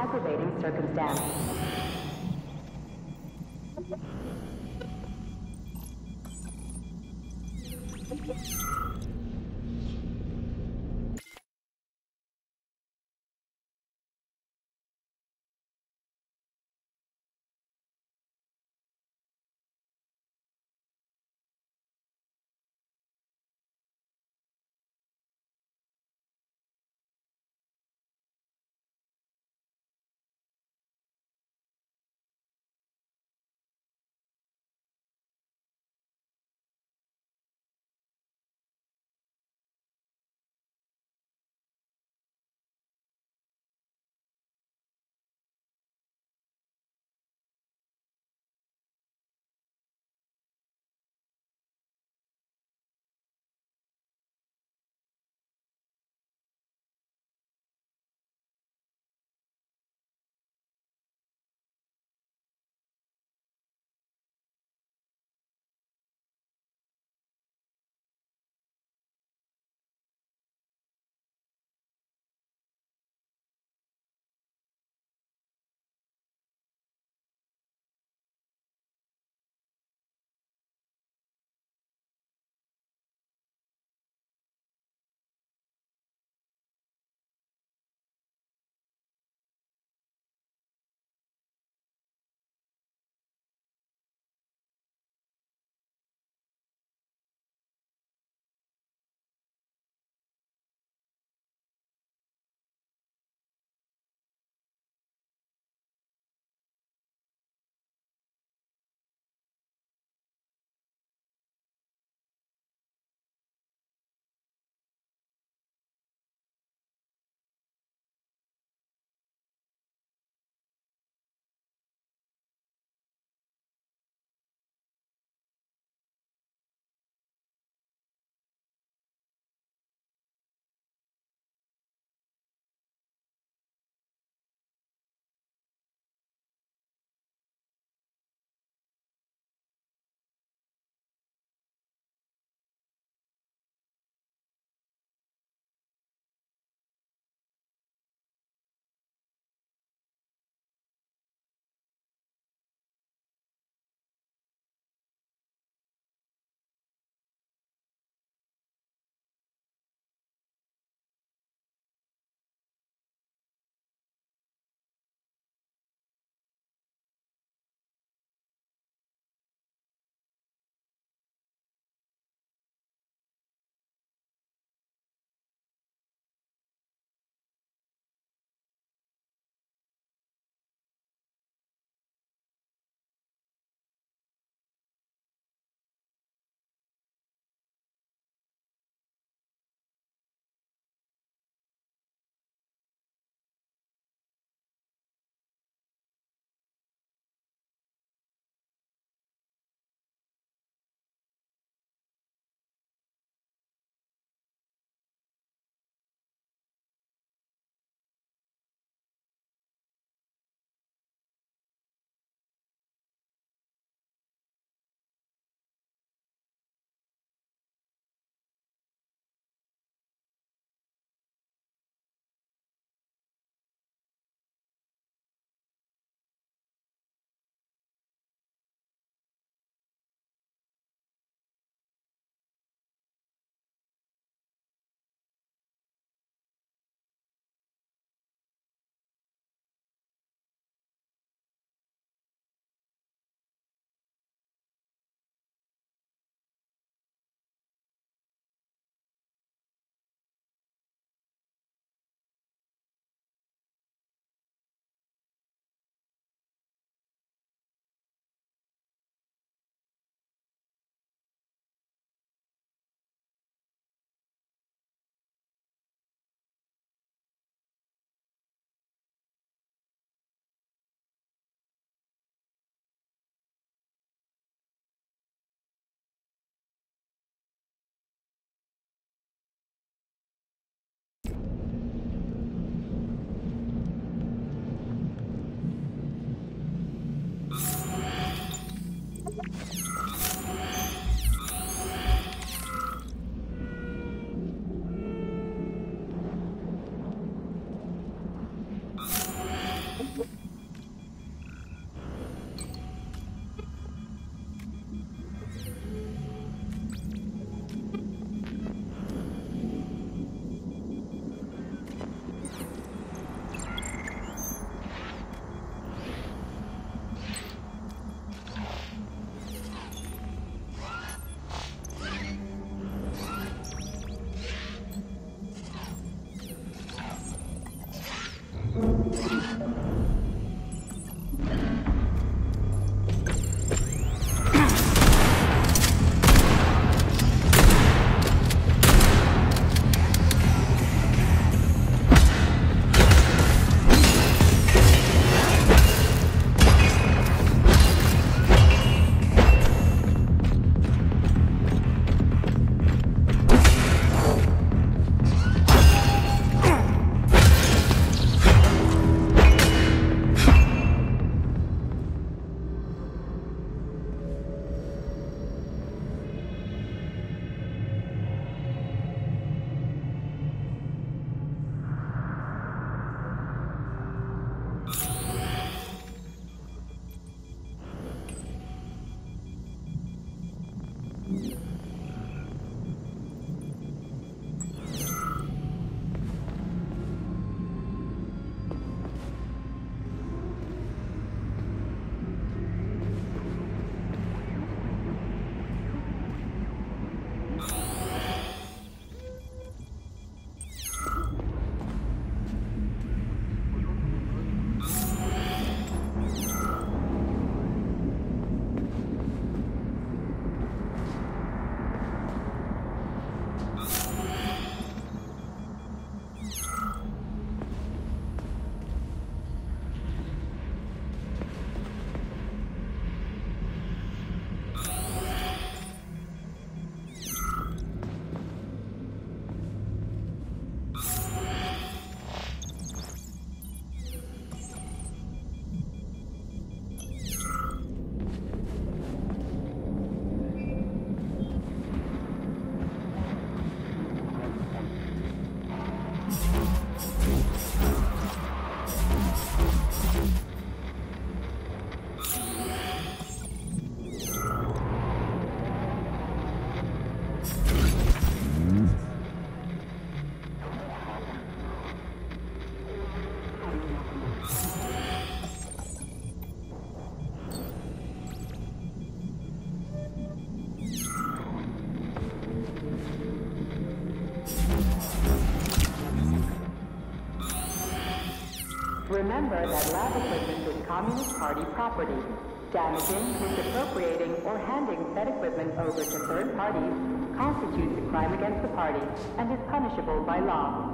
aggravating circumstance. Remember that lab equipment is Communist Party property. Damaging, misappropriating, or handing said equipment over to third parties constitutes a crime against the party and is punishable by law.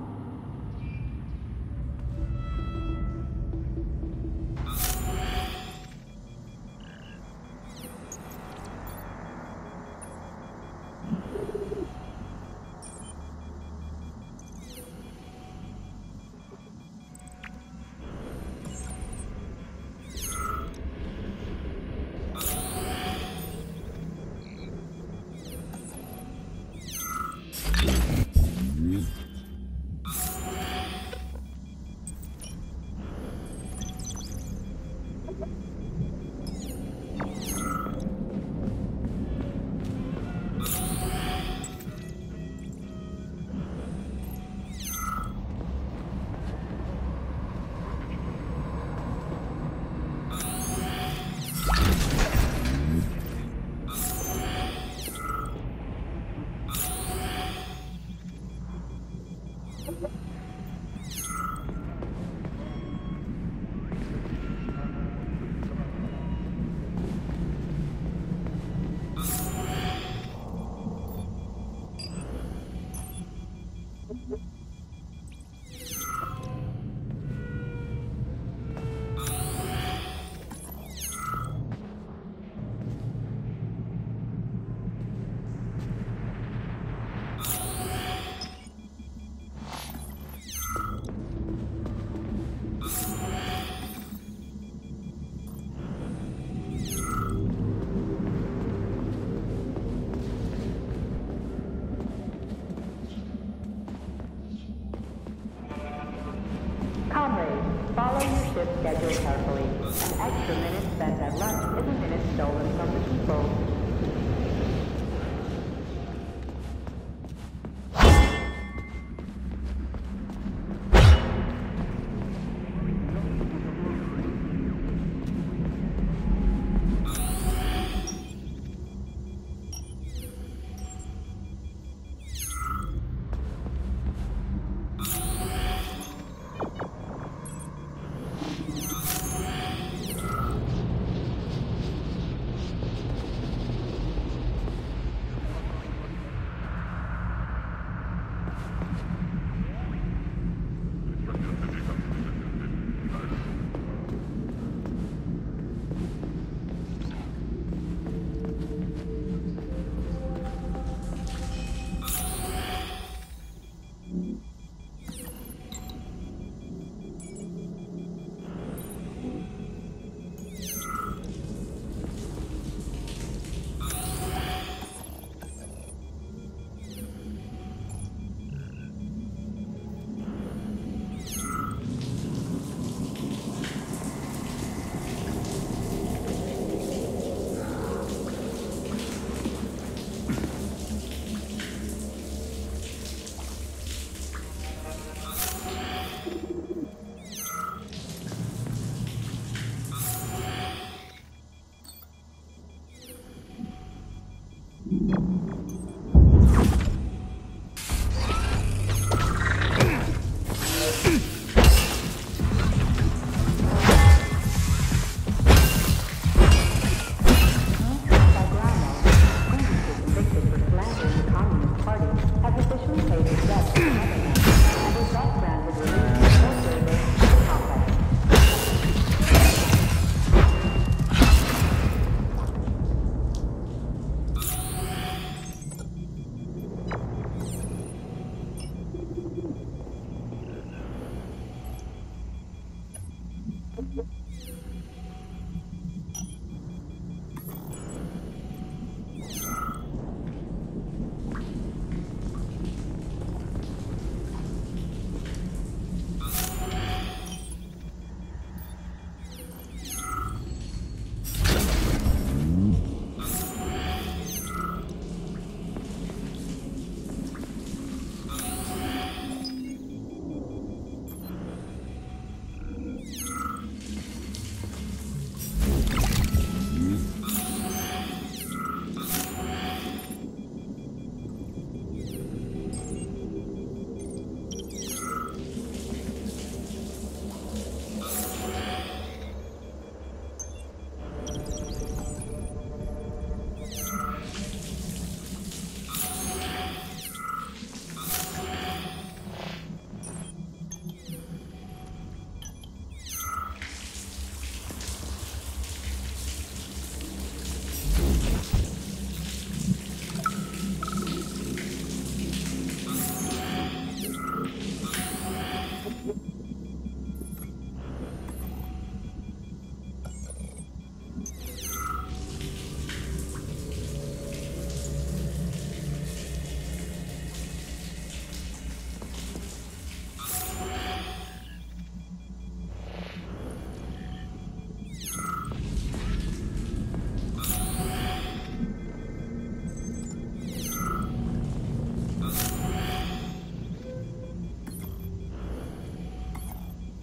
Follow your ship's schedule carefully. An extra minute spent at lunch is a minute stolen from the people.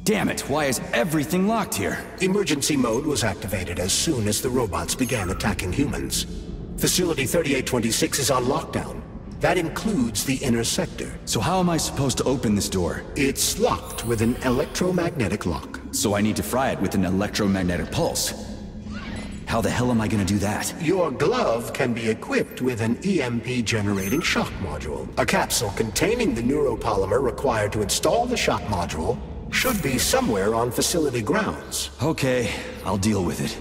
Damn it, why is everything locked here? Emergency mode was activated as soon as the robots began attacking humans. Facility 3826 is on lockdown. That includes the inner sector. So how am I supposed to open this door? It's locked with an electromagnetic lock. So I need to fry it with an electromagnetic pulse. How the hell am I gonna do that? Your glove can be equipped with an EMP-generating shock module. A capsule containing the neuropolymer required to install the shock module should be somewhere on facility grounds. Okay, I'll deal with it.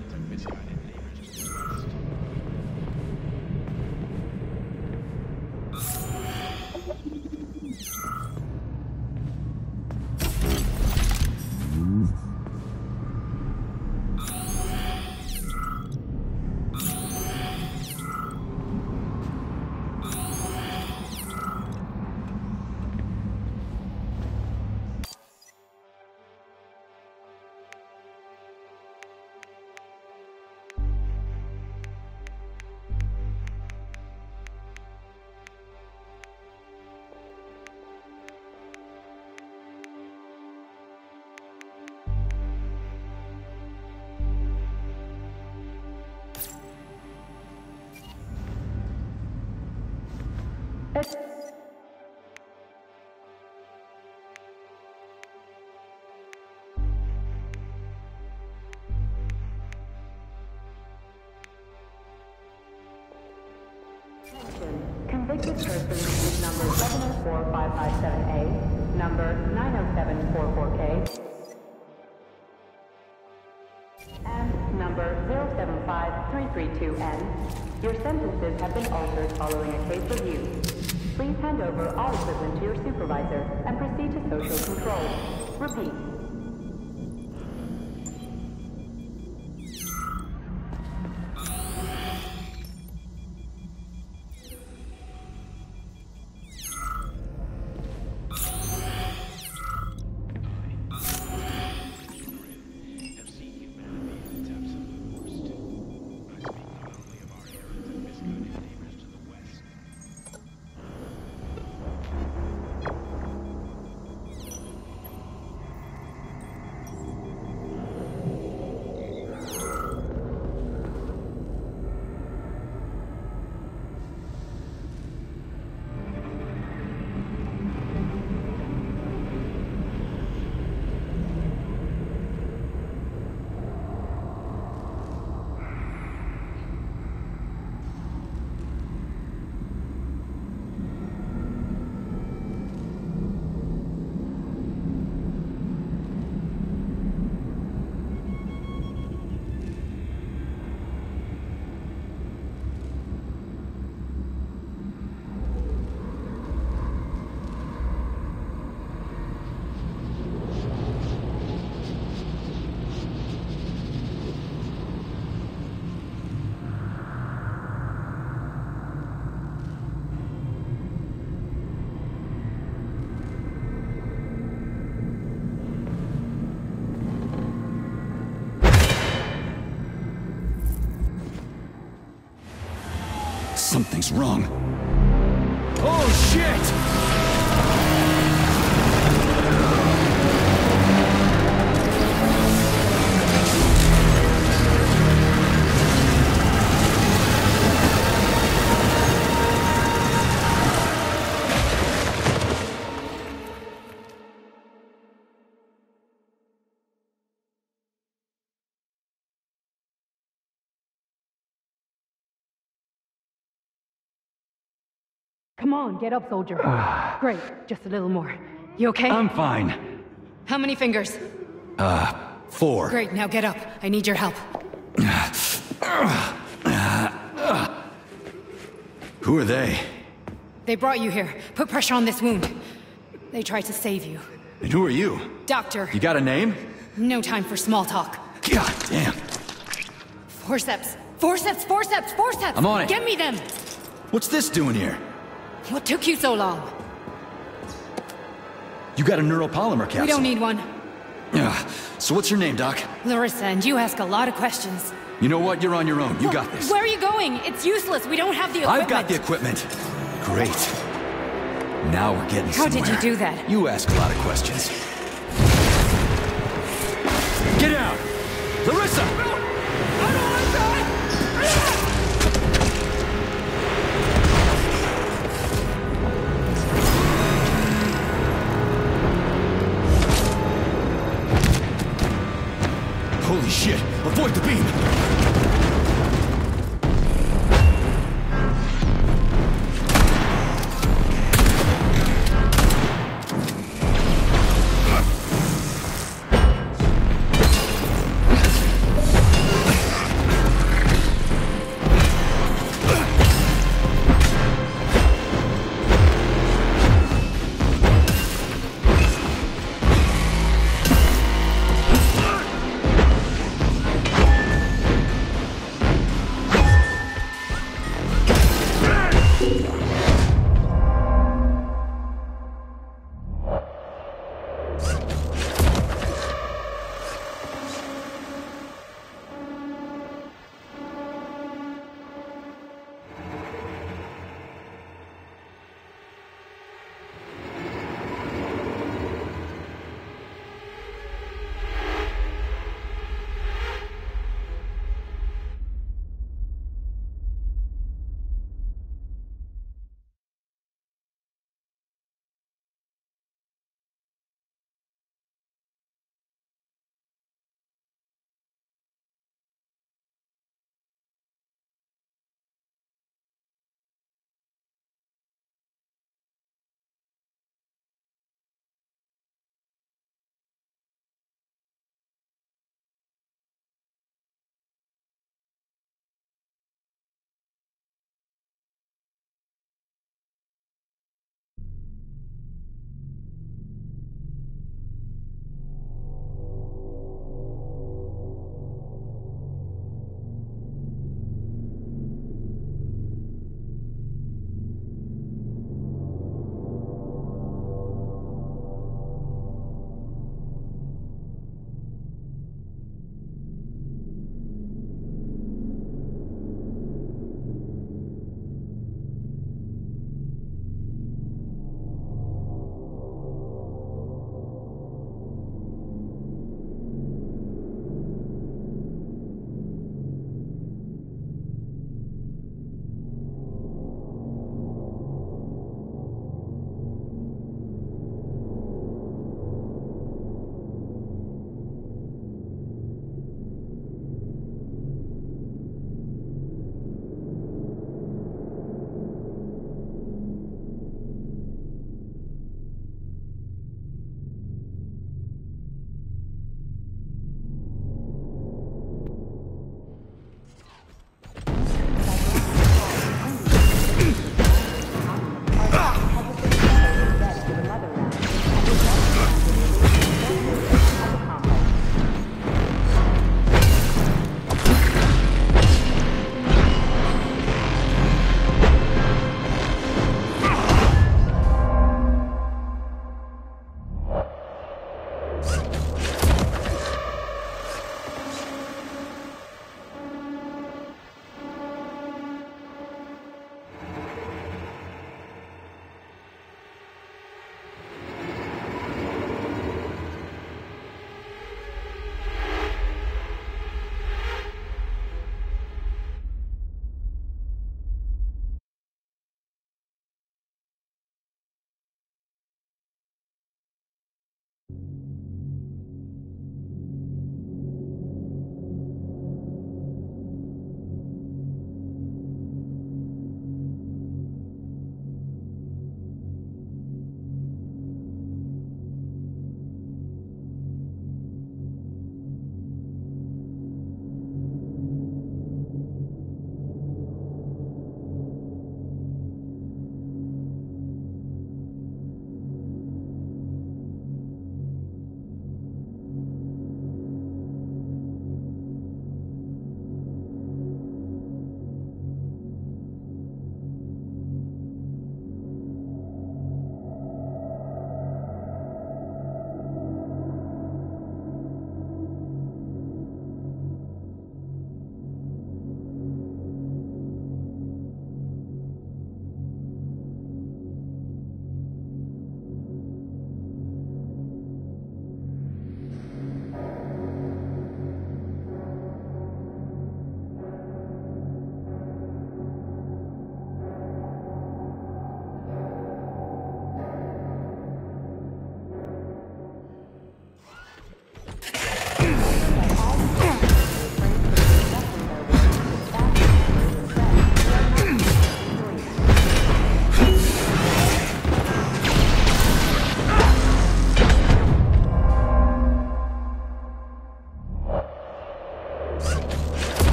Convicted person is number 704557A, number 90744K, and number 075332N. Your sentences have been altered following a case review. Please hand over all equipment to your supervisor and proceed to social control. Repeat. Something's wrong. Oh, shit! Come on, get up, soldier. Great, just a little more. You okay? I'm fine. How many fingers? 4. Great, now get up. I need your help. Who are they? They brought you here. Put pressure on this wound. They tried to save you. And who are you? Doctor. You got a name? No time for small talk. God damn. Forceps! Forceps! Forceps! Forceps! I'm on it. Get me them! What's this doing here? What took you so long? You got a neuropolymer capsule. We don't need one. So what's your name, Doc? Larissa, and you ask a lot of questions. You know what? You're on your own. You got this. Where are you going? It's useless. We don't have the equipment. I've got the equipment. Great. Now we're getting How somewhere. did you do that? You ask a lot of questions. Get out! Larissa! No! I don't want to die! Holy shit! Avoid the beam!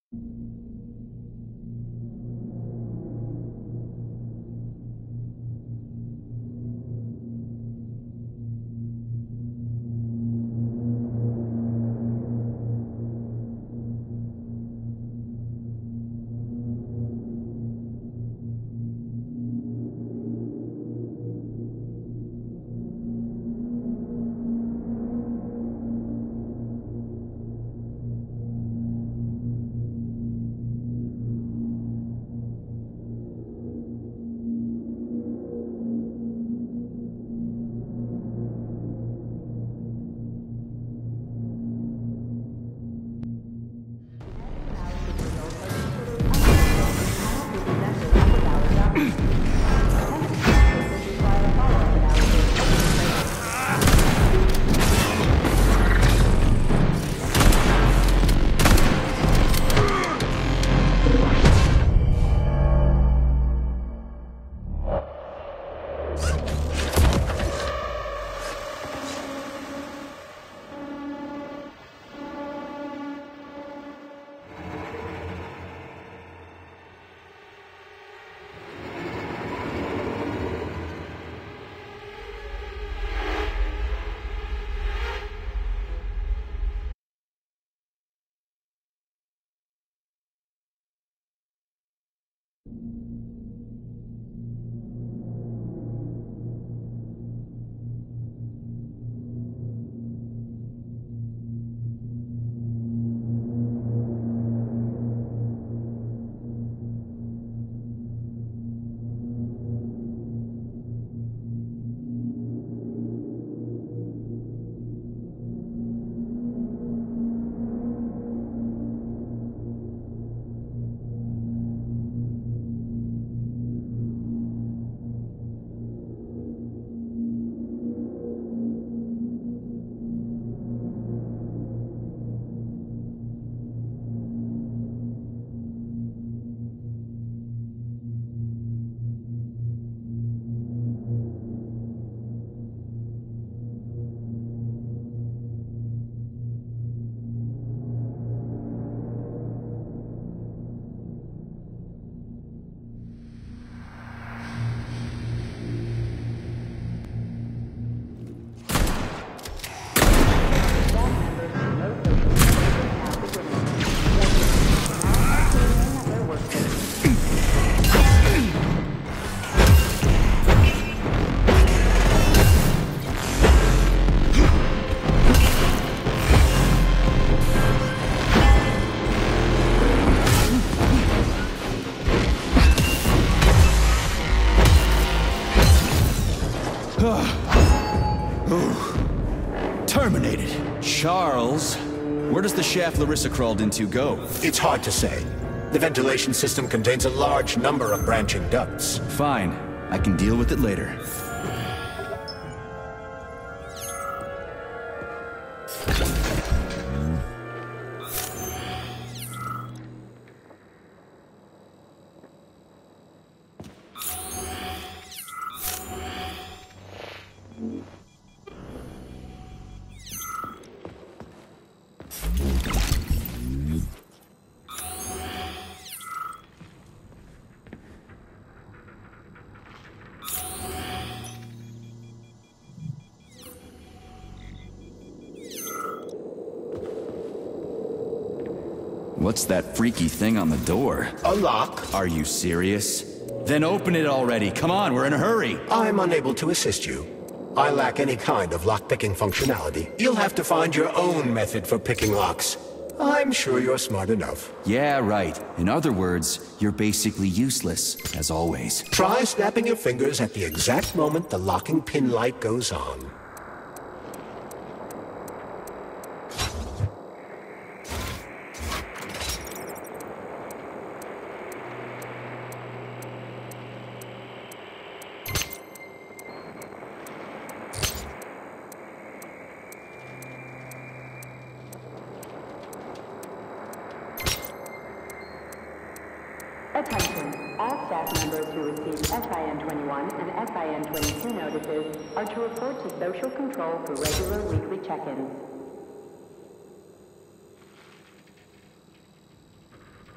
Terminated. Charles, where does the shaft Larissa crawled into go? It's hard to say. The ventilation system contains a large number of branching ducts. Fine. I can deal with it later. What's that freaky thing on the door? A lock? Are you serious? Then open it already. Come on, we're in a hurry. I'm unable to assist you. I lack any kind of lock-picking functionality. You'll have to find your own method for picking locks. I'm sure you're smart enough. Yeah, right. In other words, you're basically useless, as always. Try snapping your fingers at the exact moment the locking pin light goes on. Attention, all staff members who receive SIN-21 and SIN-22 notices are to report to Social Control for regular weekly check-ins.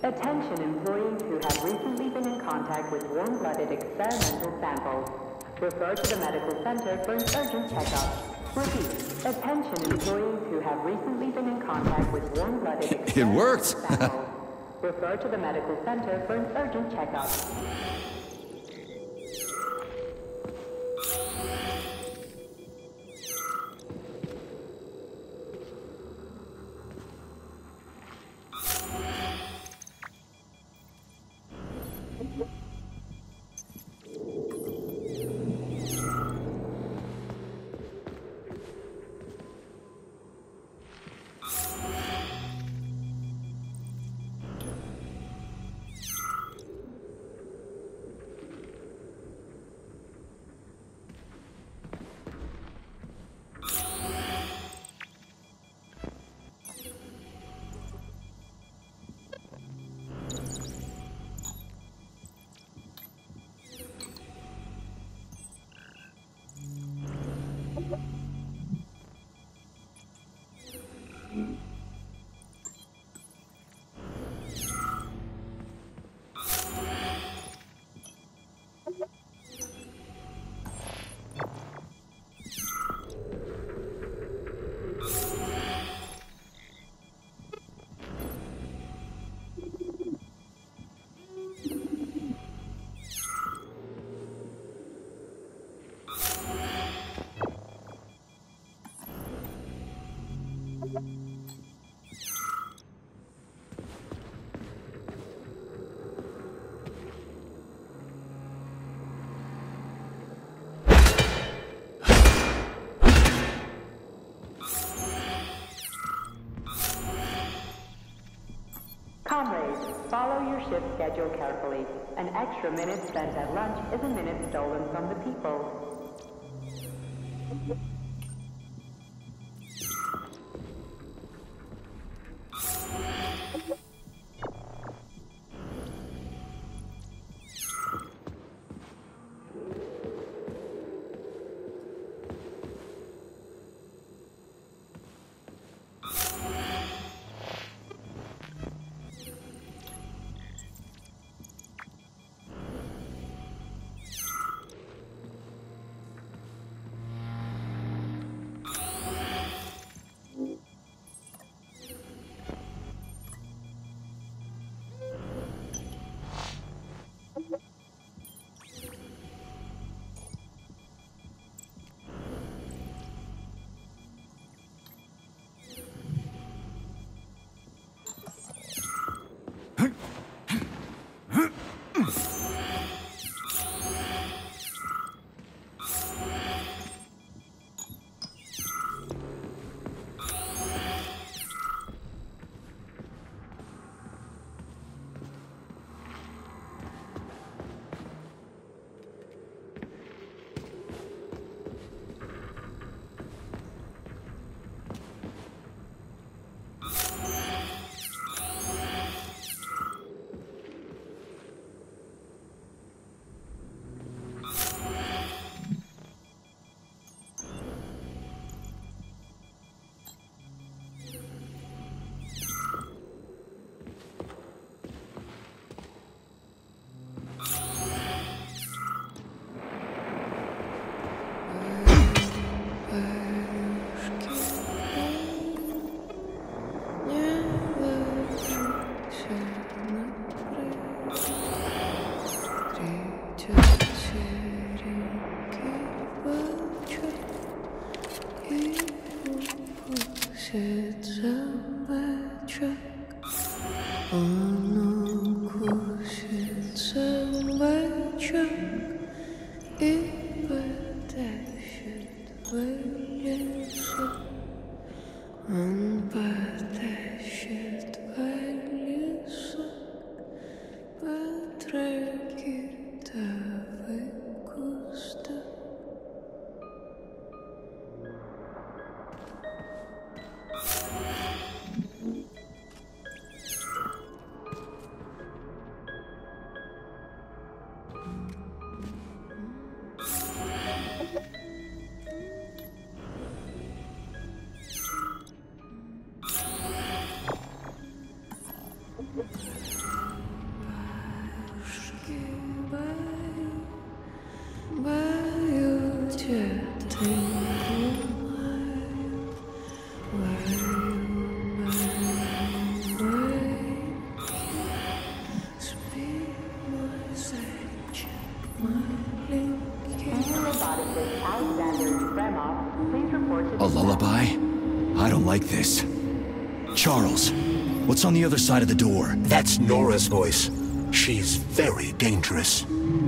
Attention employees who have recently been in contact with warm-blooded experimental samples. Refer to the medical center for an urgent checkup. Repeat, attention employees who have recently been in contact with warm-blooded experimental worked. samples. Refer to the medical center for an urgent checkup. Comrades, follow your shift schedule carefully. An extra minute spent at lunch is a minute stolen from the people. guy? I don't like this. Charles, what's on the other side of the door? That's Nora's voice. She's very dangerous.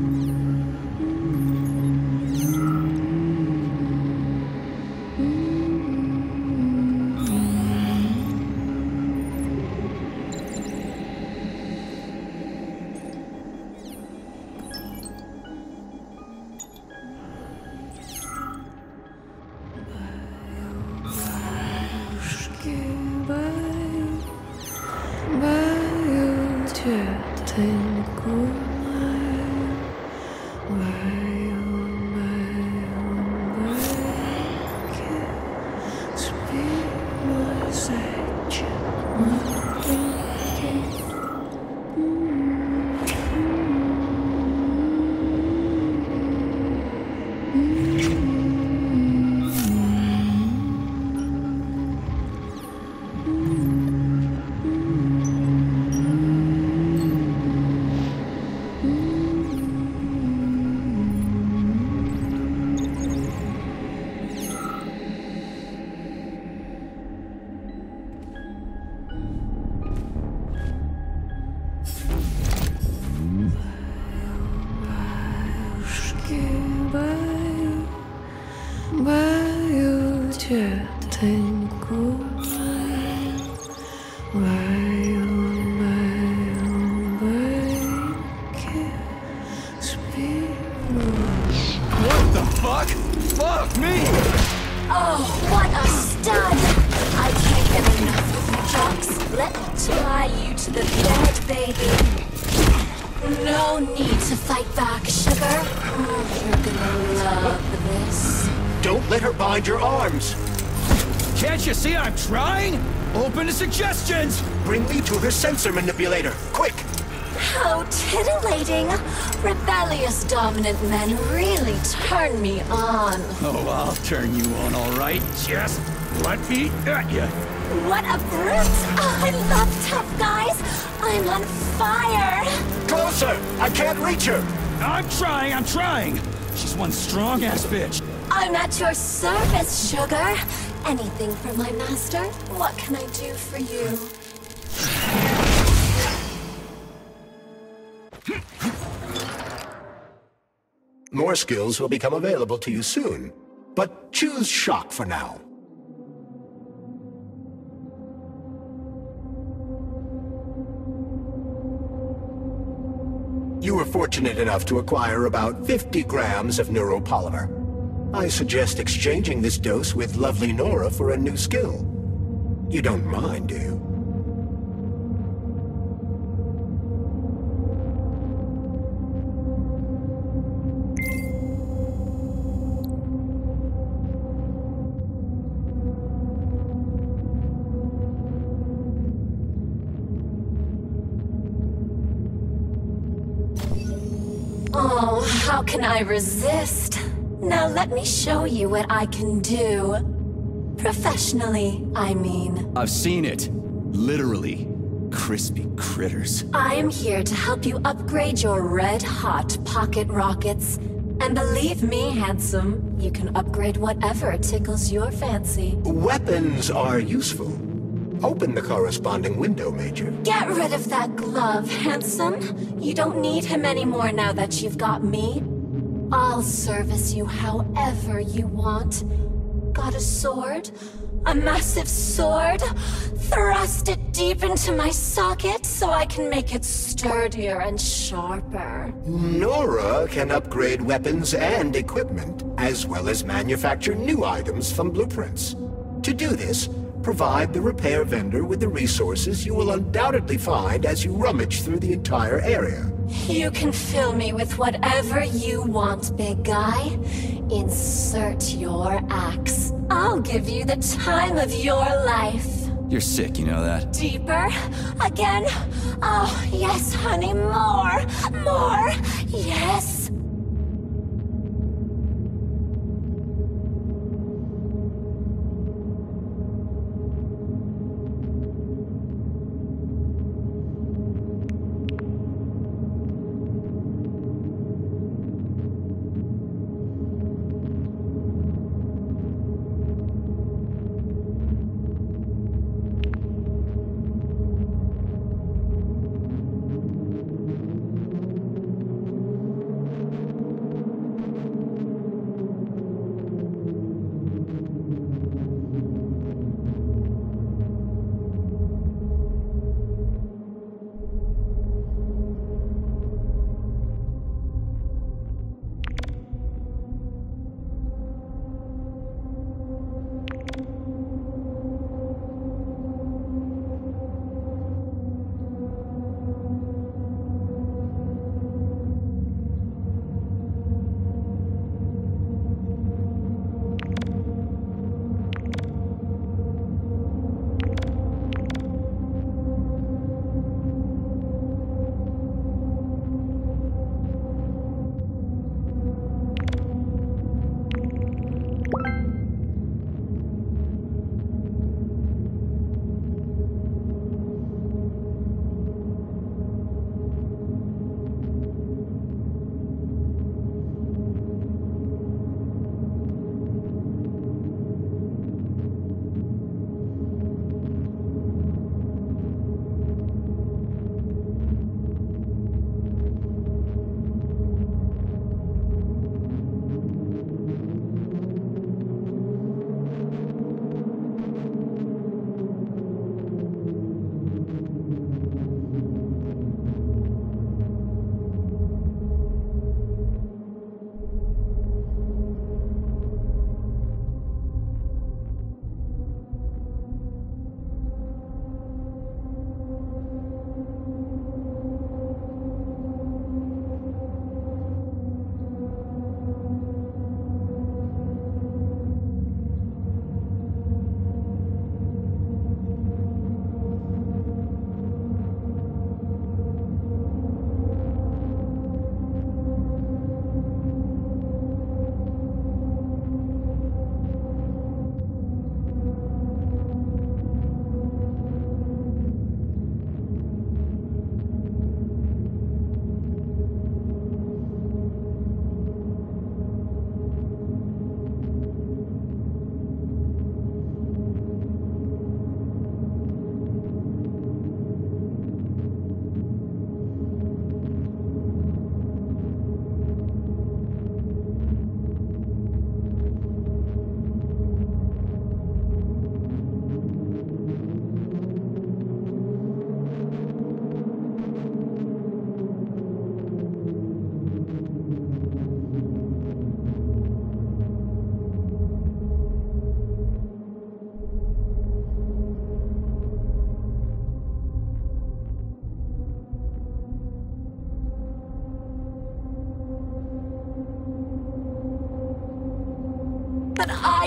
Can't you see I'm trying? Open to suggestions! Bring me to her sensor manipulator, quick! How titillating! Rebellious dominant men really turn me on. Oh, I'll turn you on, all right. Just let me at you. What a brute! Oh, I love tough guys! I'm on fire! Closer! I can't reach her! I'm trying! She's one strong-ass bitch. I'm at your service, sugar. Anything for my master? What can I do for you? More skills will become available to you soon, but choose shock for now. You were fortunate enough to acquire about 50 grams of neuropolymer. I suggest exchanging this dose with lovely Nora for a new skill. You don't mind, do you? Oh, how can I resist? Now let me show you what I can do. Professionally, I mean. I've seen it. Literally. Crispy critters. I am here to help you upgrade your red-hot pocket rockets. And believe me, handsome, you can upgrade whatever tickles your fancy. Weapons are useful. Open the corresponding window, Major. Get rid of that glove, handsome. You don't need him anymore now that you've got me. I'll service you however you want. Got a sword? A massive sword? Thrust it deep into my socket so I can make it sturdier and sharper. Nora can upgrade weapons and equipment, as well as manufacture new items from blueprints. To do this, provide the repair vendor with the resources you will undoubtedly find as you rummage through the entire area. You can fill me with whatever you want, big guy. Insert your axe. I'll give you the time of your life. You're sick, you know that? Deeper? Again? Oh, yes, honey, more! More! Yes!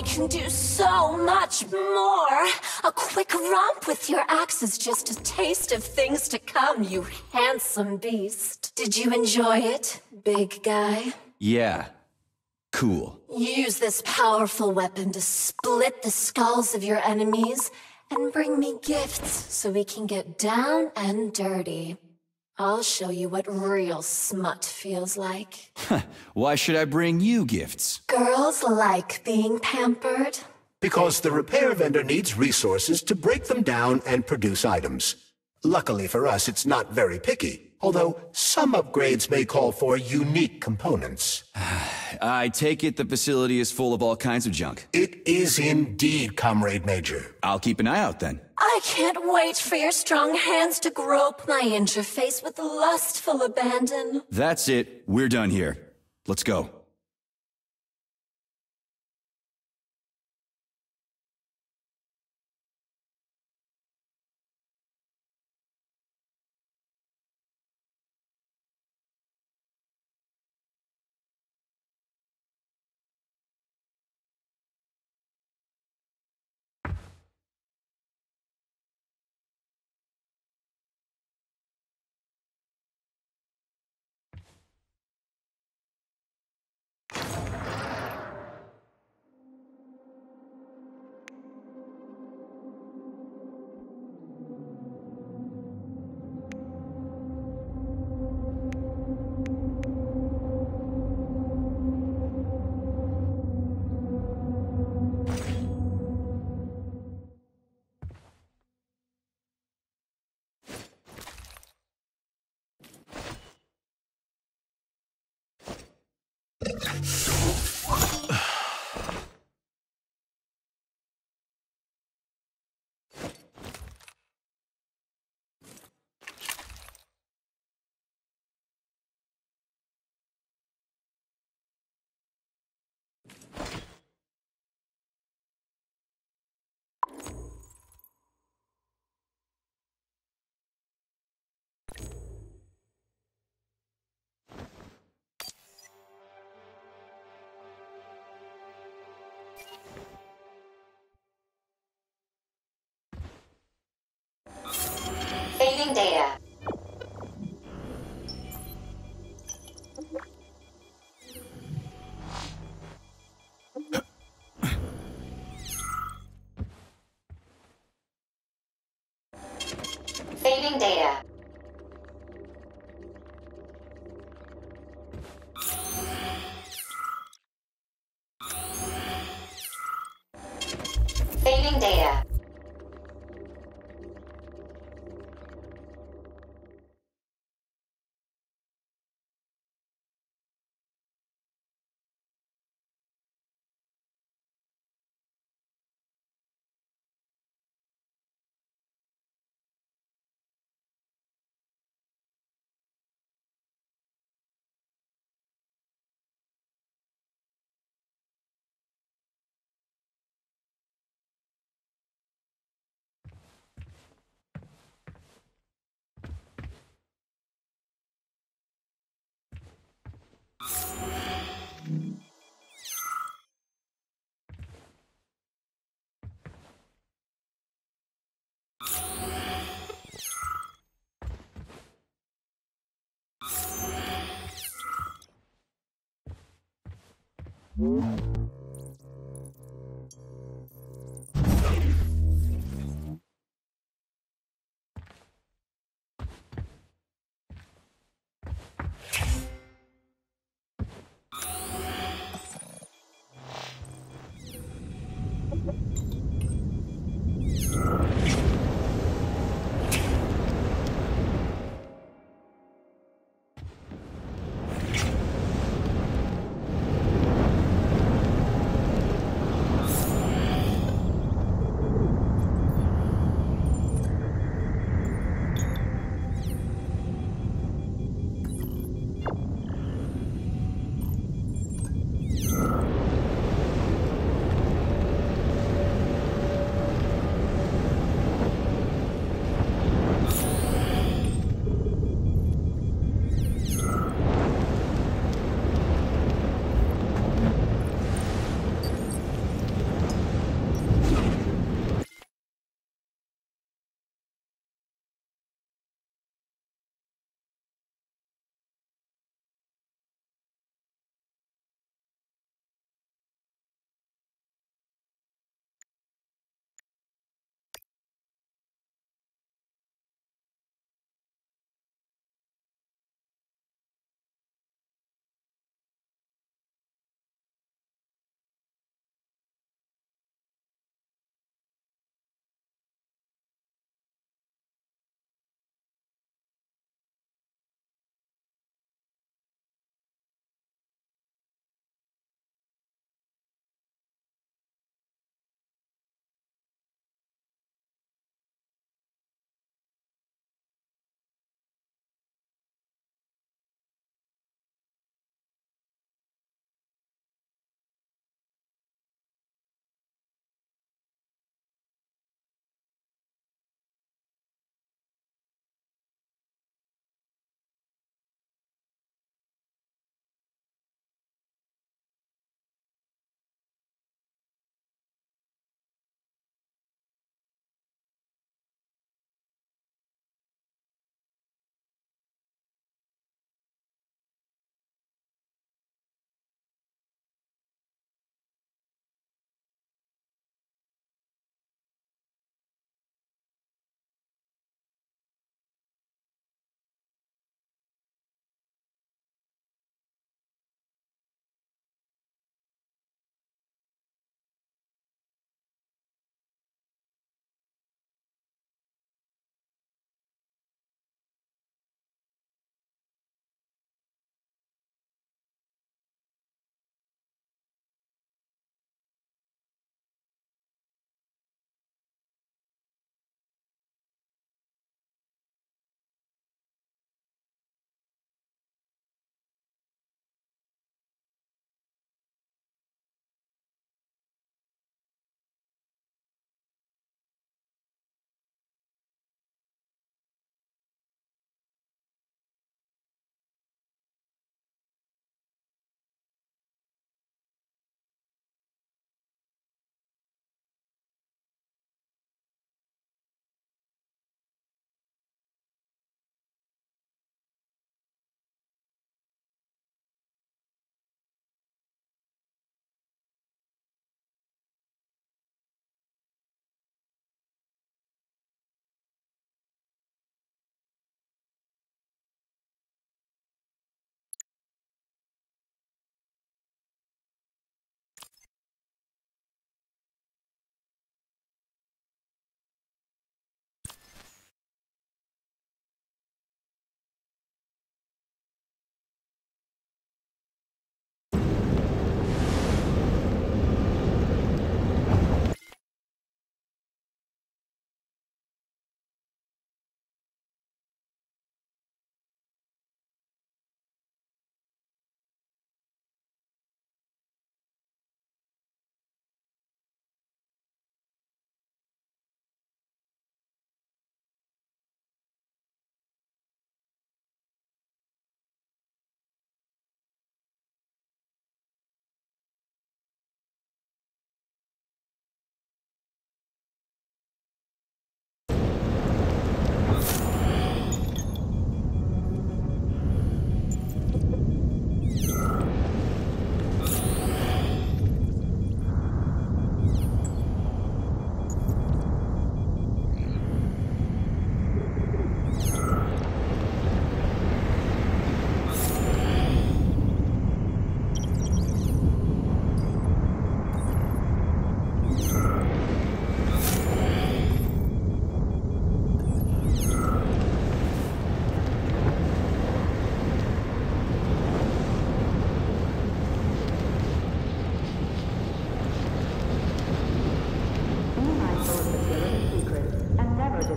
can do so much more. A quick romp with your axe is just a taste of things to come, you handsome beast. Did you enjoy it, big guy? Yeah. Cool. Use this powerful weapon to split the skulls of your enemies and bring me gifts so we can get down and dirty. I'll show you what real smut feels like. Why should I bring you gifts? Girls like being pampered. Because the repair vendor needs resources to break them down and produce items. Luckily for us, it's not very picky, although some upgrades may call for unique components. I take it the facility is full of all kinds of junk. It is indeed, Comrade Major. I'll keep an eye out then. I can't wait for your strong hands to grope my interface with lustful abandon. That's it. We're done here. Let's go. Fading data. Fading data. Fading data.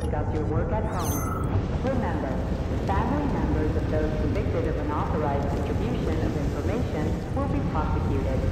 discuss your work at home. Remember, family members of those convicted of unauthorized distribution of information will be prosecuted.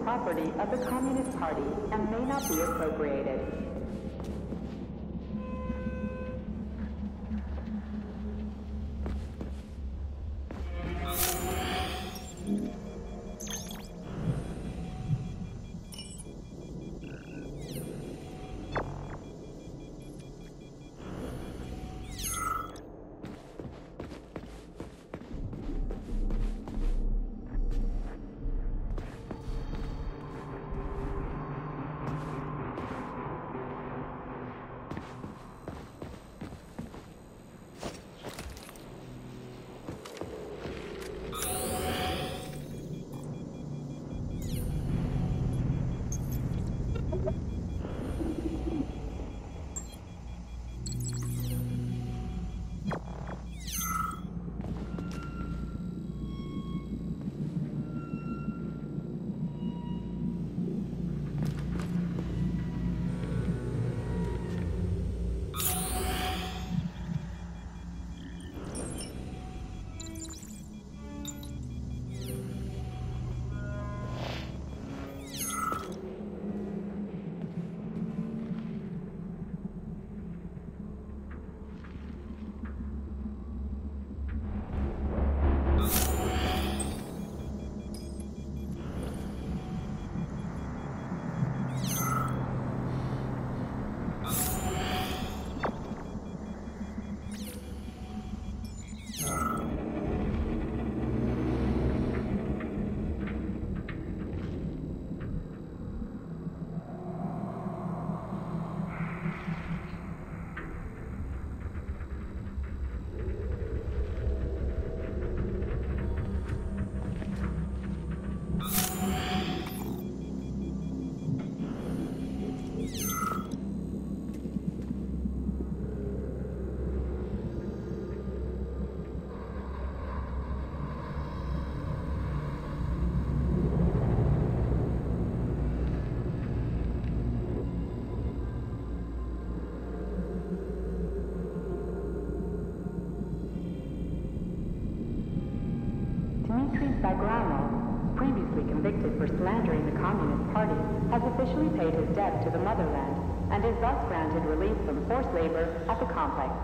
property of the Communist Party and may not be appropriated. Bagramov, previously convicted for slandering the Communist Party, has officially paid his debt to the motherland and is thus granted release from forced labor at the complex.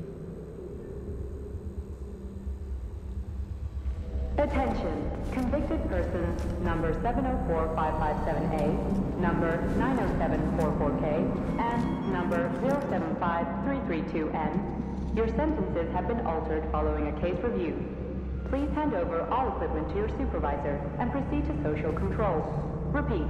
Attention! Convicted suspicious persons number 704557A, number 90744K, and number 075332N, your sentences have been altered following a case review. Please hand over all equipment to your supervisor and proceed to social control. Repeat.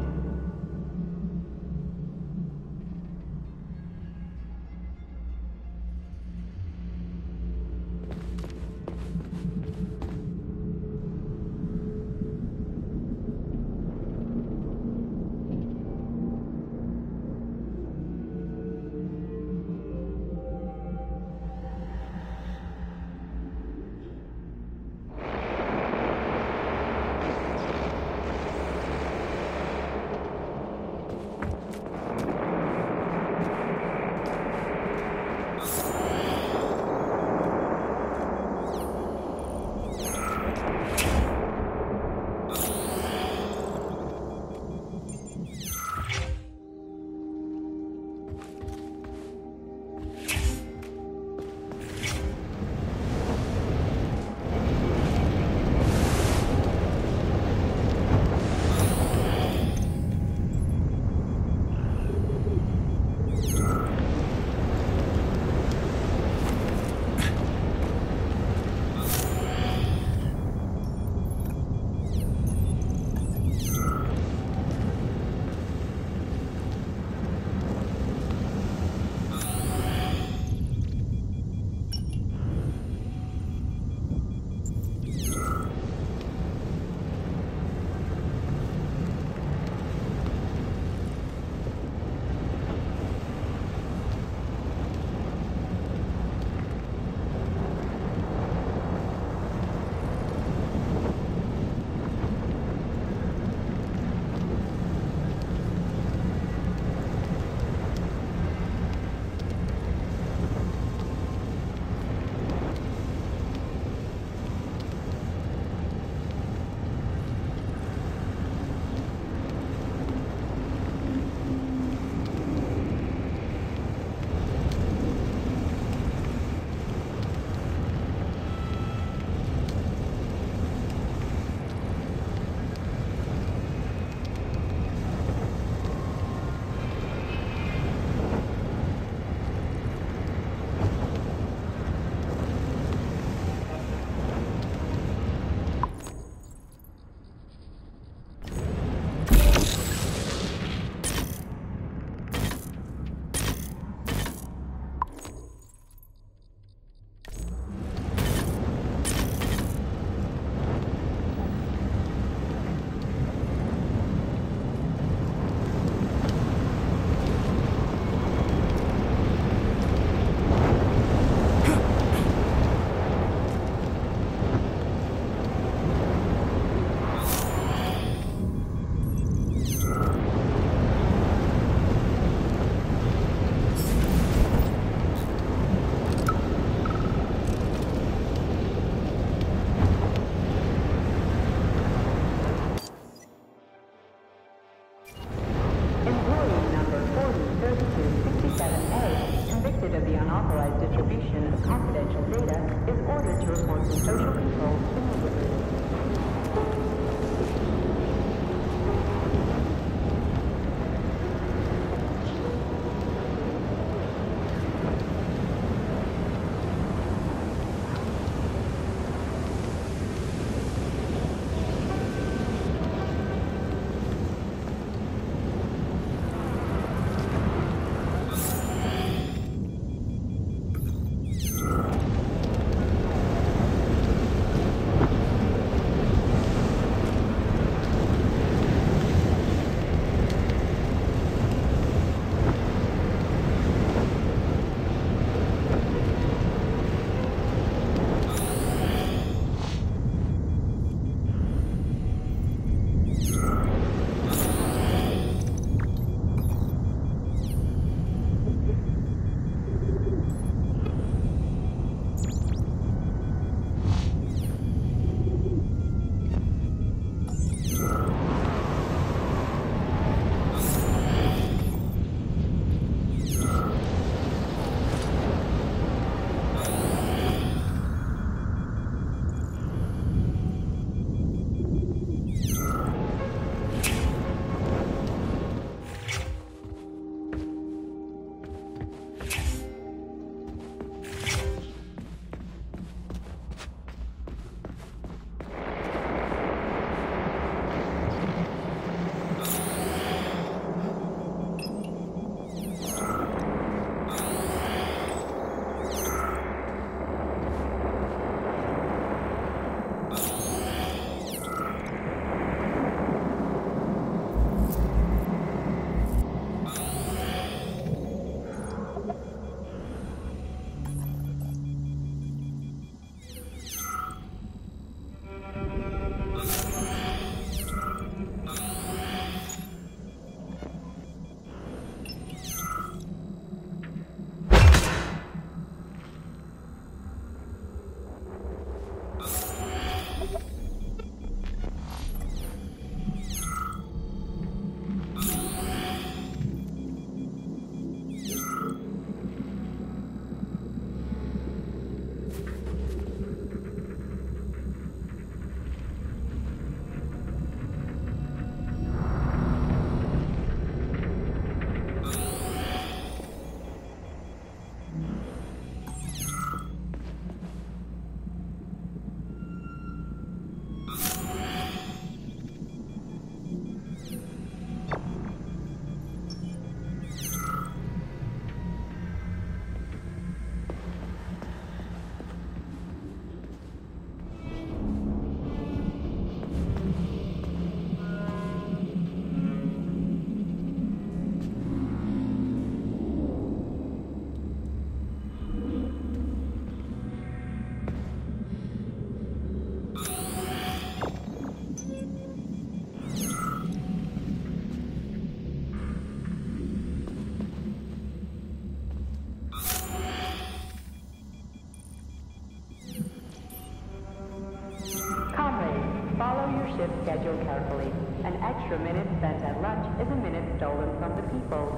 shift schedule carefully. An extra minute spent at lunch is a minute stolen from the people.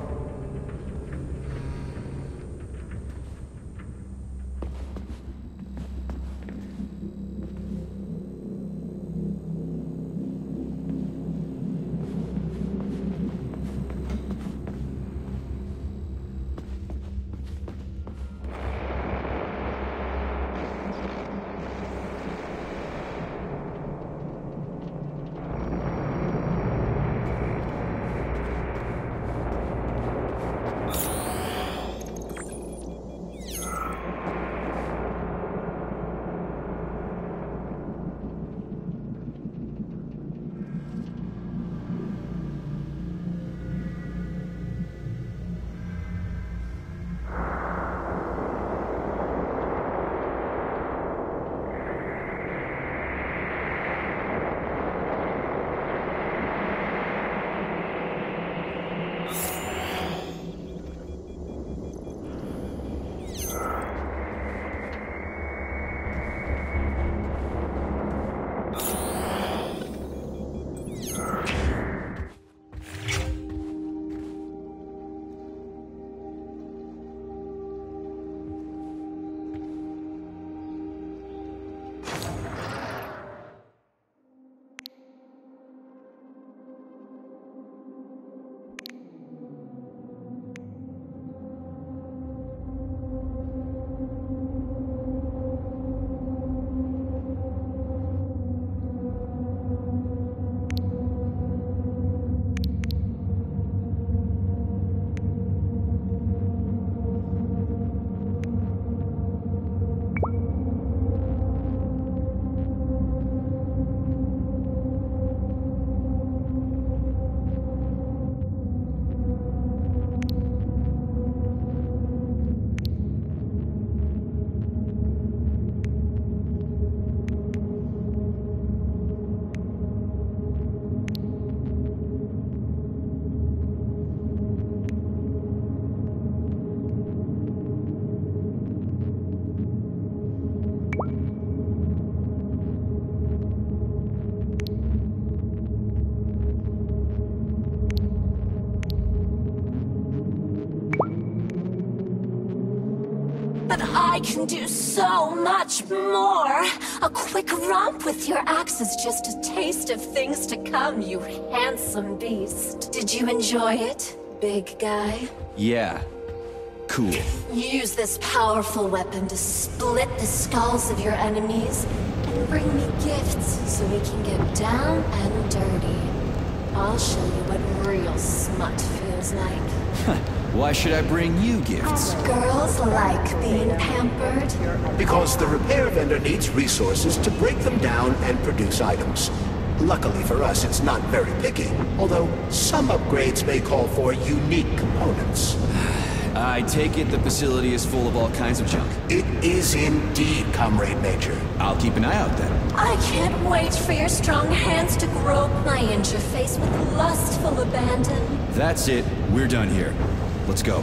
But I can do so much more! A quick romp with your axe is just a taste of things to come, you handsome beast. Did you enjoy it, big guy? Yeah. Cool. Use this powerful weapon to split the skulls of your enemies, and bring me gifts so we can get down and dirty. I'll show you what real smut feels like. Why should I bring you gifts? Girls like being pampered. Because the repair vendor needs resources to break them down and produce items. Luckily for us, it's not very picky, although some upgrades may call for unique components. I take it the facility is full of all kinds of junk. It is indeed, Comrade Major. I'll keep an eye out then. I can't wait for your strong hands to grope my interface with lustful abandon. That's it. We're done here. Let's go.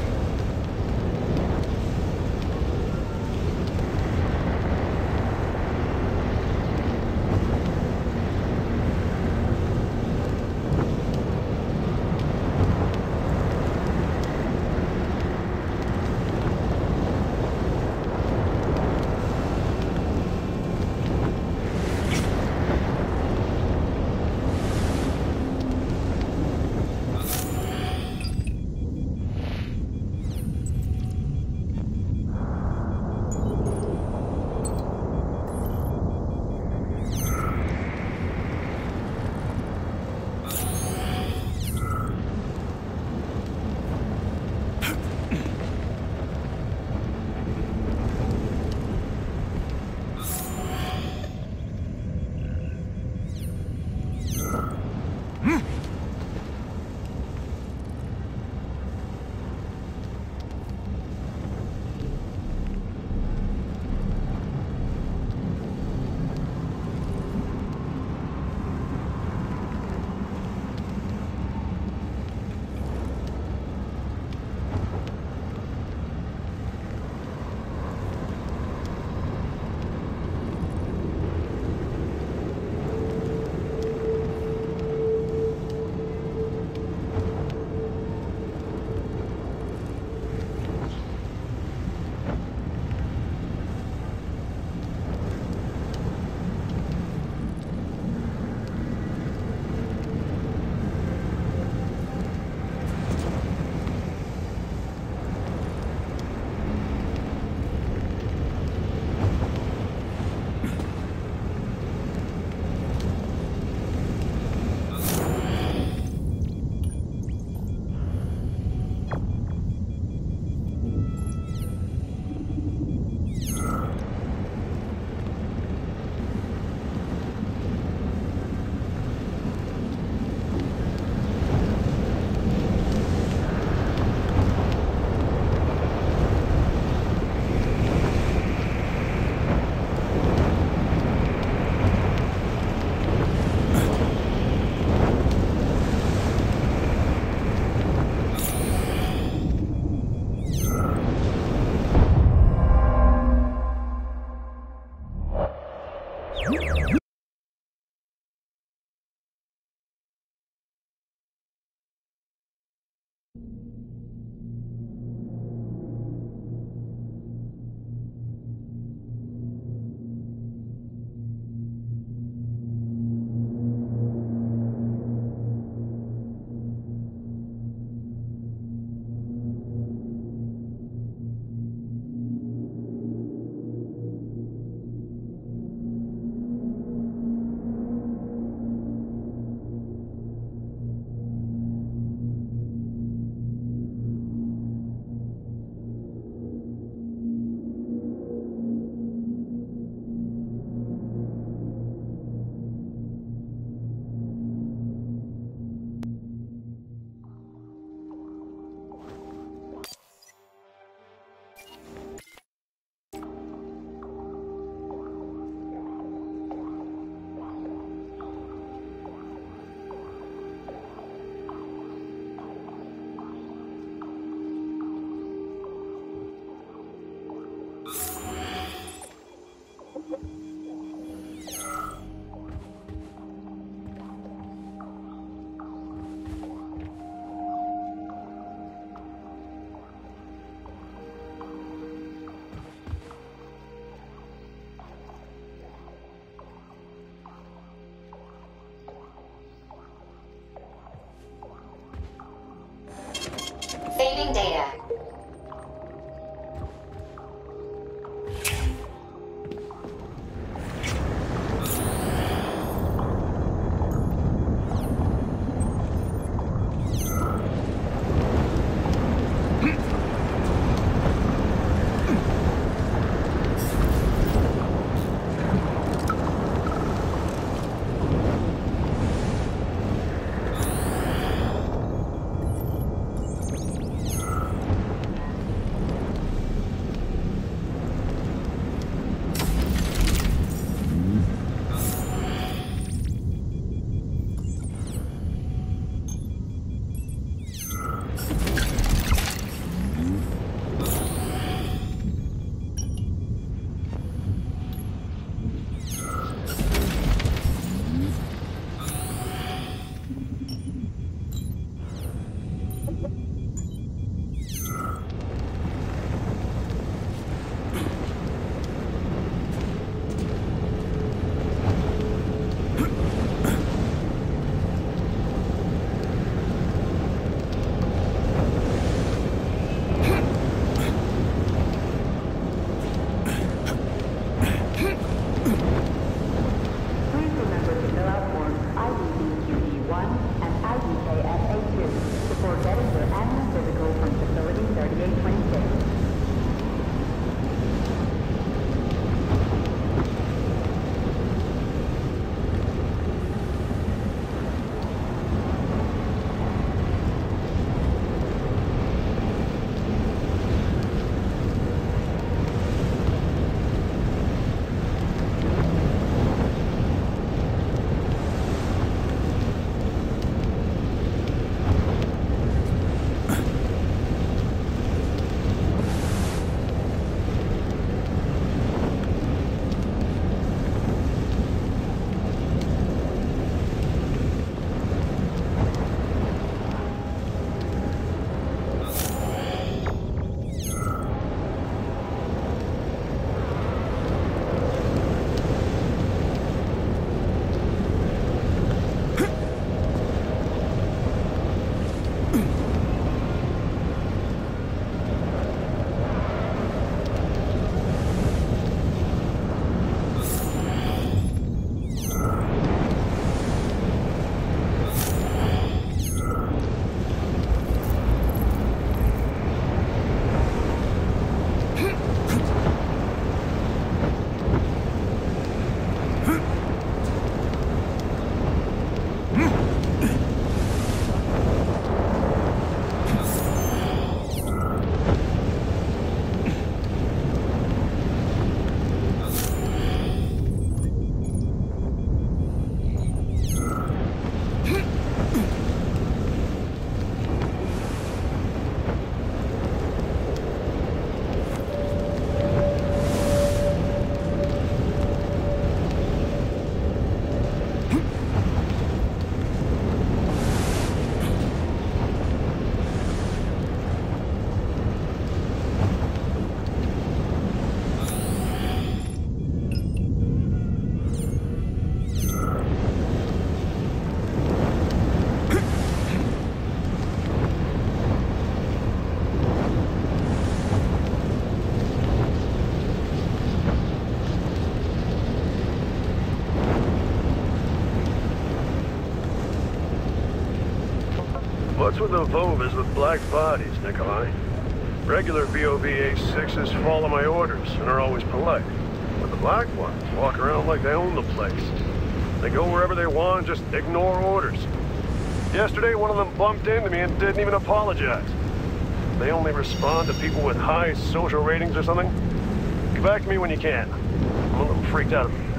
What's with the Vovas with black bodies, Nikolai? Regular VOV-A6s follow my orders and are always polite. But the black ones walk around like they own the place. They go wherever they want and just ignore orders. Yesterday, one of them bumped into me and didn't even apologize. They only respond to people with high social ratings or something. Get back to me when you can. I'm a little freaked out about this.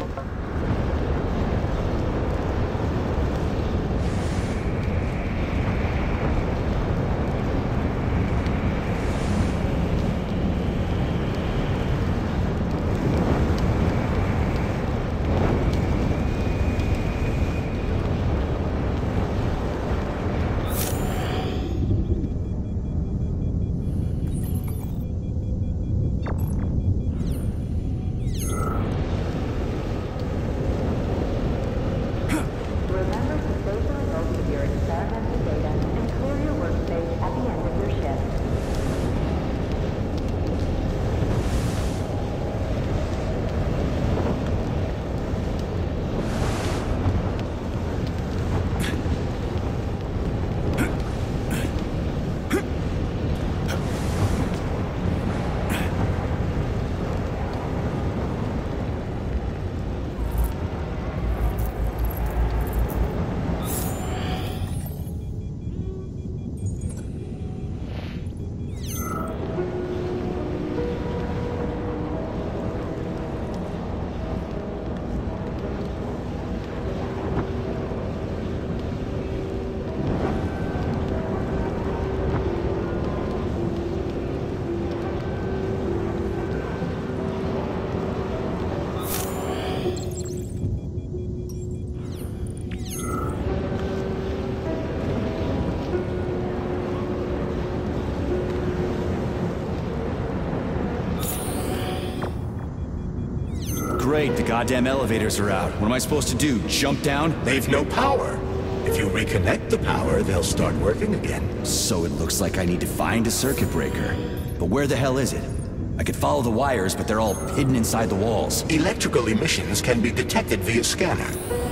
Great, the goddamn elevators are out. What am I supposed to do, jump down? They've no power. If you reconnect the power, they'll start working again. So it looks like I need to find a circuit breaker. But where the hell is it? I could follow the wires, but they're all hidden inside the walls. Electrical emissions can be detected via scanner.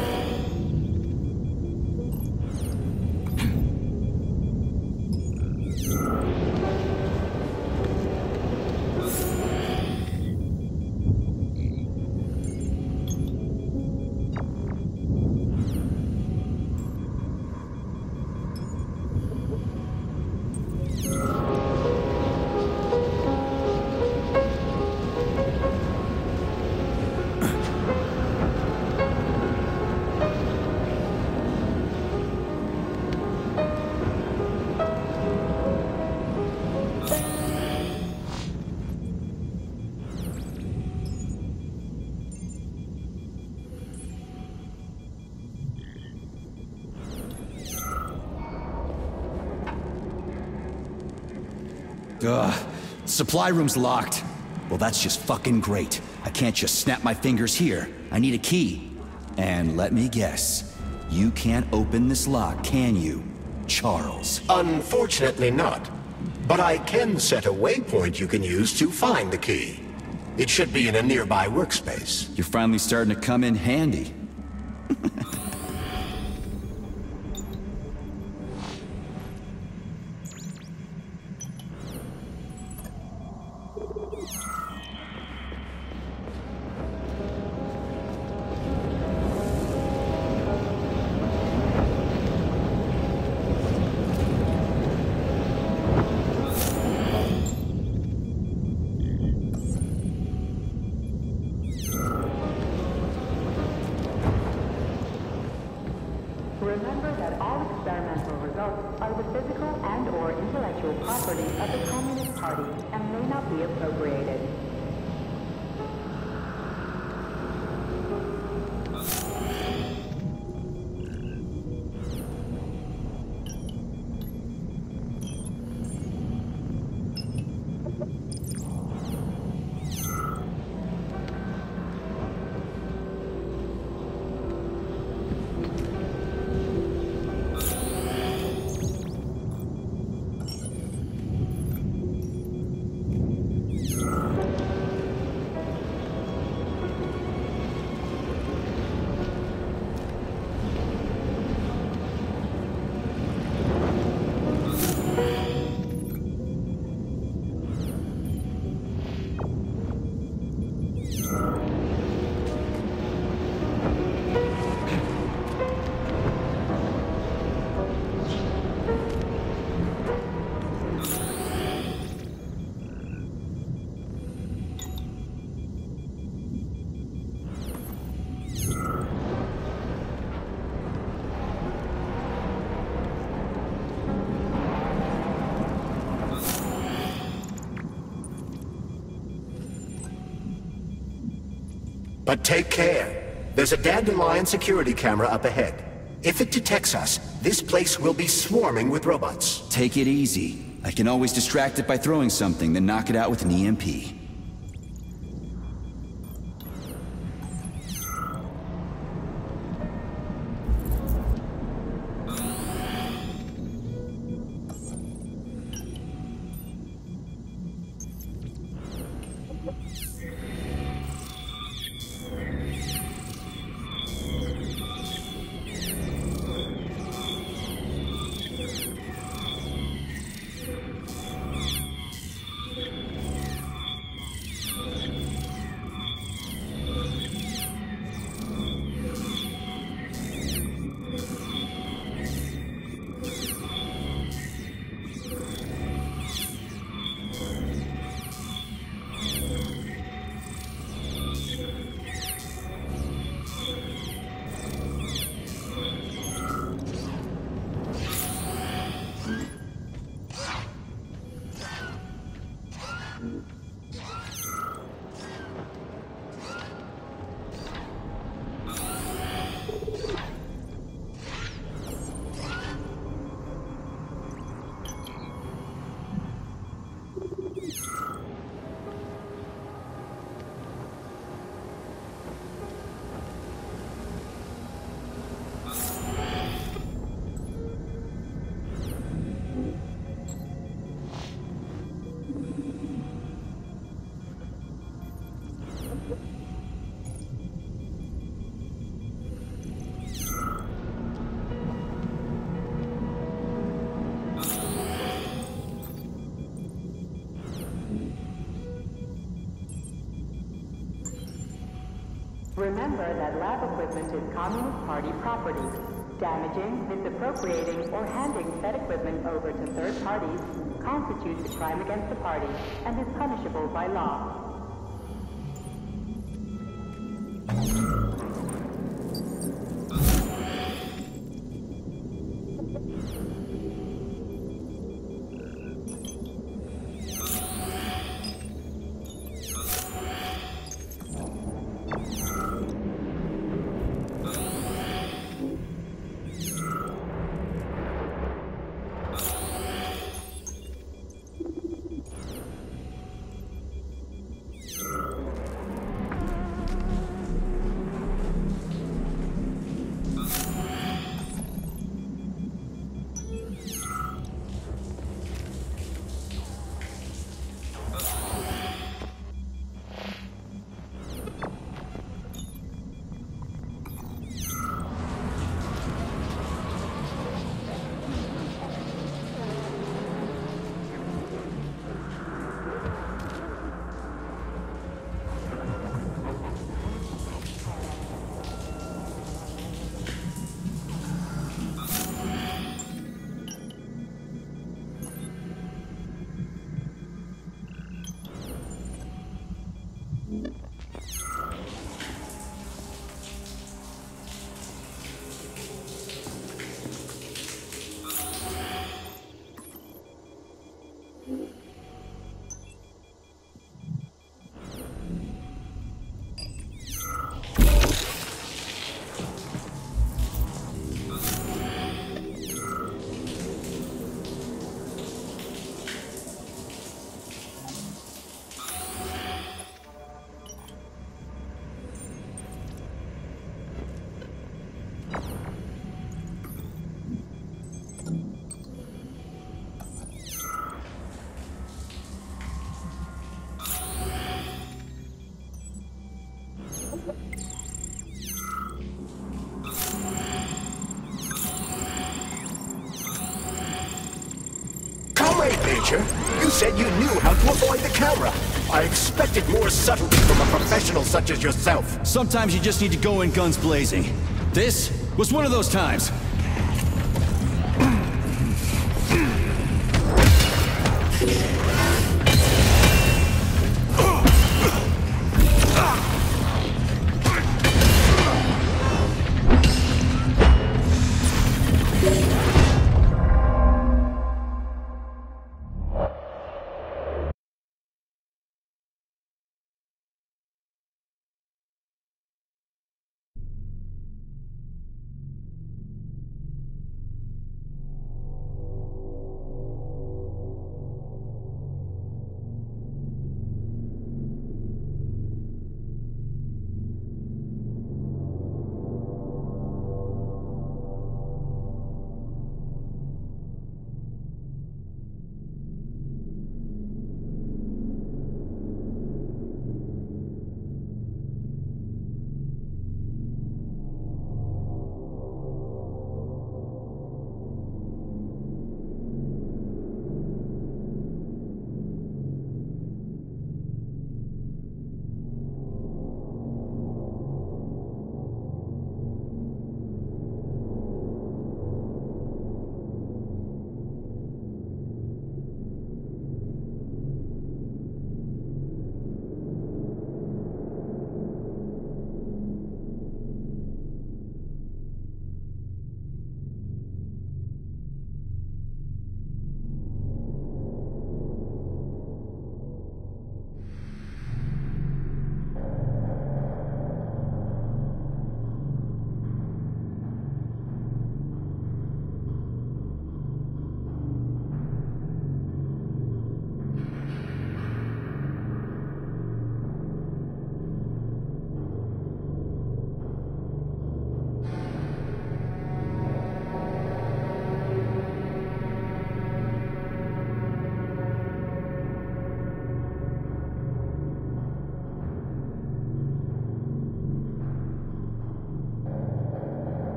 Ugh, supply room's locked. Well, that's just fucking great. I can't just snap my fingers here. I need a key. And let me guess, you can't open this lock, can you, Charles? Unfortunately not. But I can set a waypoint you can use to find the key. It should be in a nearby workspace. You're finally starting to come in handy. Remember that all experimental results are the physical and/or intellectual property of the Communist Party and may not be appropriated. But take care. There's a Dandelion security camera up ahead. If it detects us, this place will be swarming with robots. Take it easy. I can always distract it by throwing something, then knock it out with an EMP. Remember that lab equipment is Communist Party property. Damaging, misappropriating, or handing said equipment over to third parties constitutes a crime against the party and is punishable by law. Major, you said you knew how to avoid the camera. I expected more subtlety from a professional such as yourself. Sometimes you just need to go in guns blazing. This was one of those times.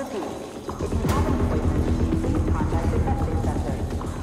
Repeat, if you have an appointment, please contact the testing center.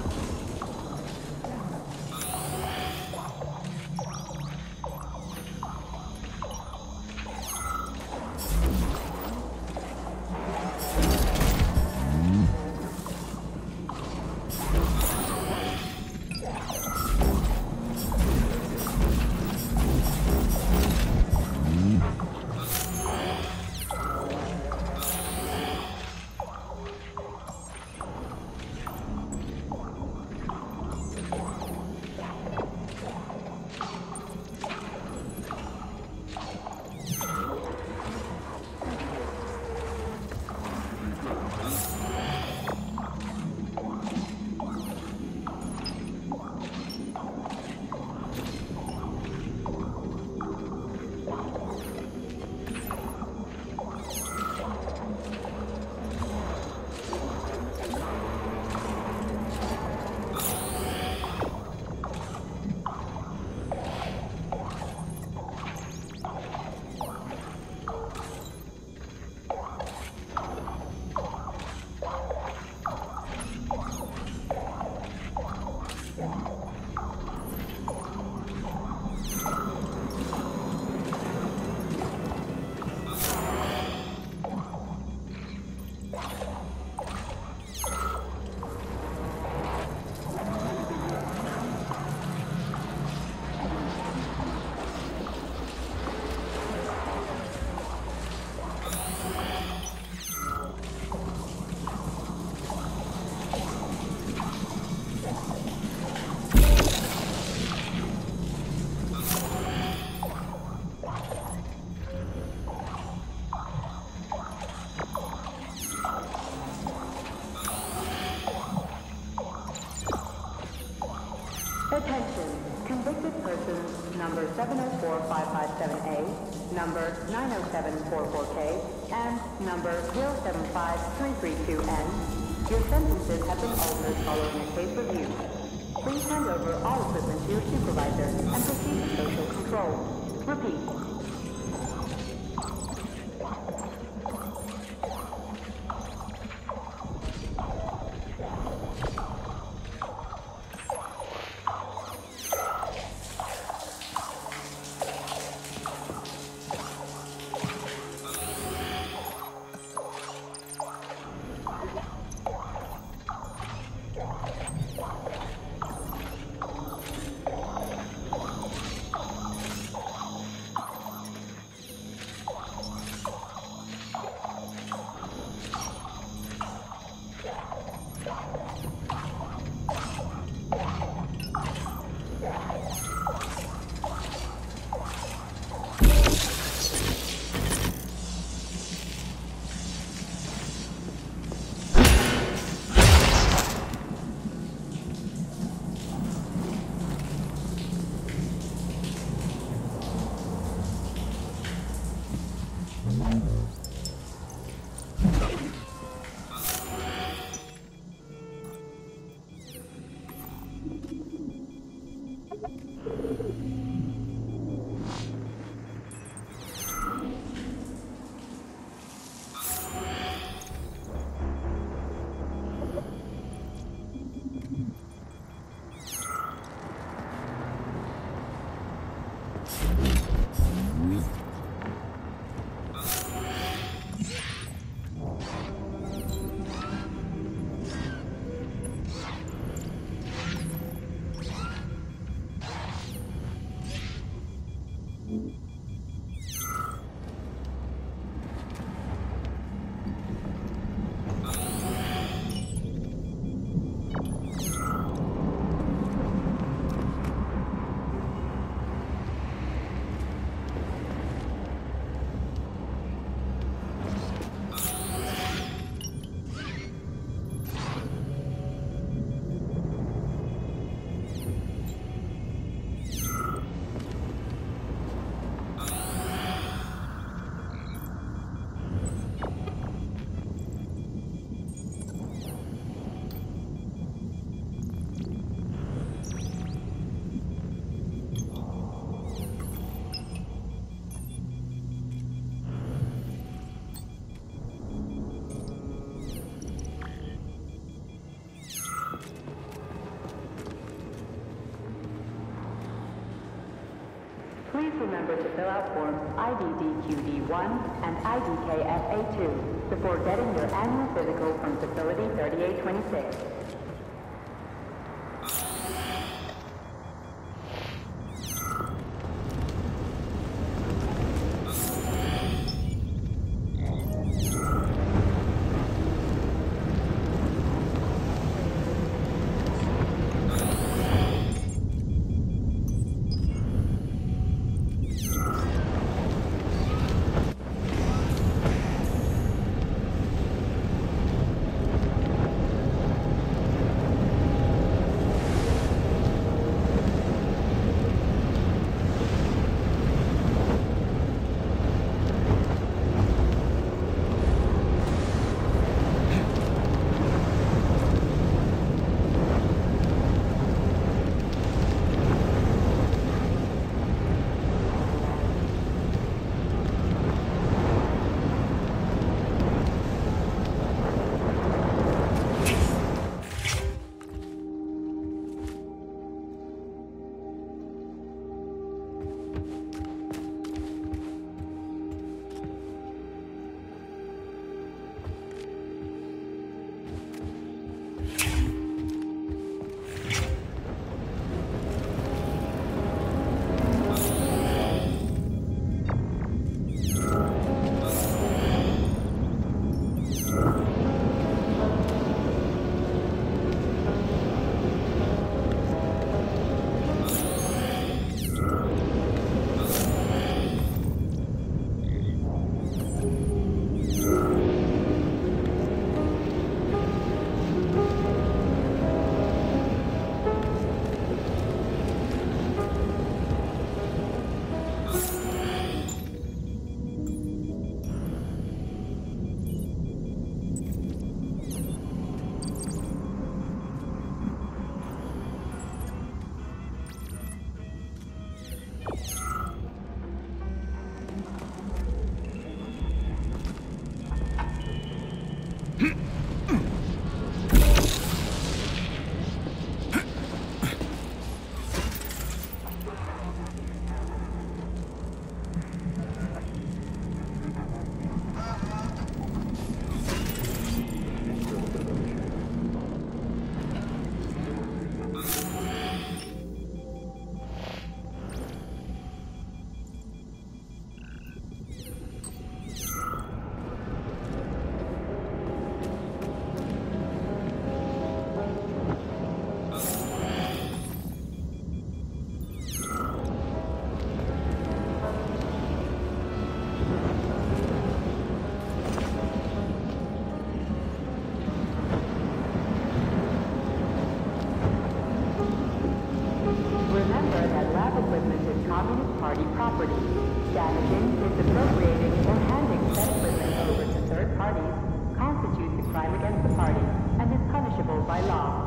Attention, convicted persons number 704557A, number 90744K, and number 075332N. Your sentences have been altered following a case review. Please hand over all equipment to your supervisor and proceed to social control. Repeat. remember to fill out forms IDDQD1 and IDKFA2 before getting your annual physical from Facility 3826. Communist Party property. Damaging, misappropriating, or handing said equipment over to third parties constitutes a crime against the party and is punishable by law.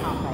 complex.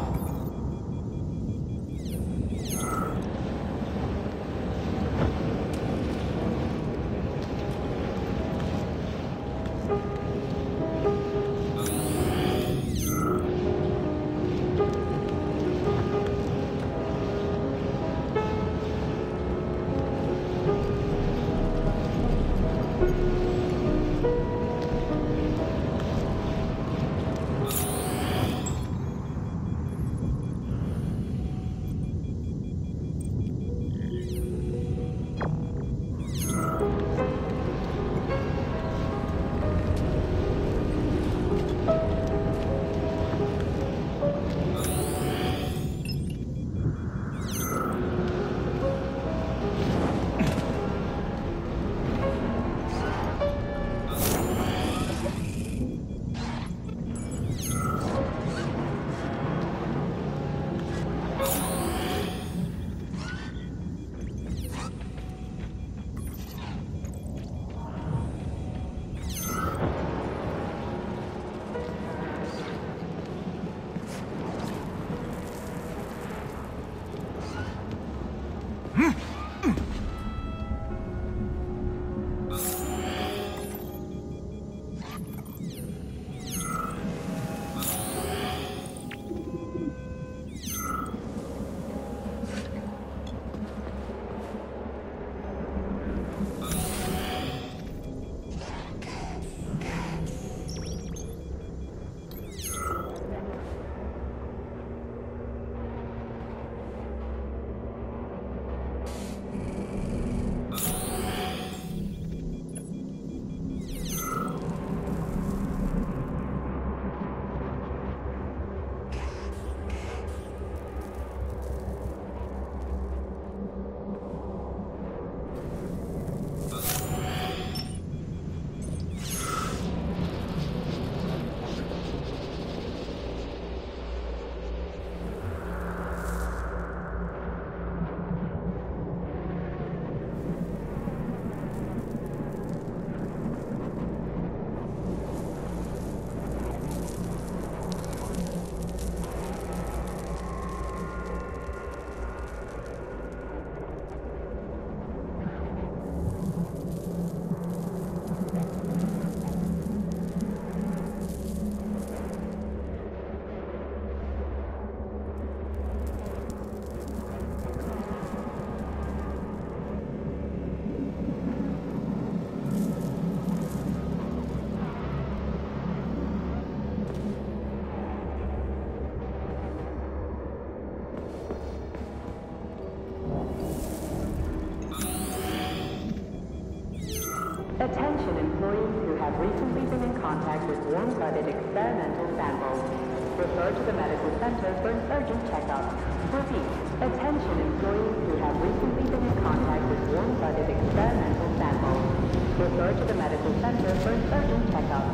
Attention employees who have recently been in contact with warm-blooded experimental samples. Refer to the medical center for an urgent checkup. Repeat, attention employees who have recently been in contact with warm-blooded experimental samples. Refer to the medical center for an urgent checkup.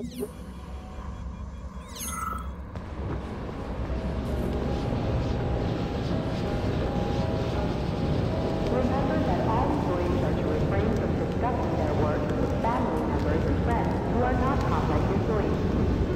Remember that all employees are to refrain from discussing their work with family members and friends who are not complex employees.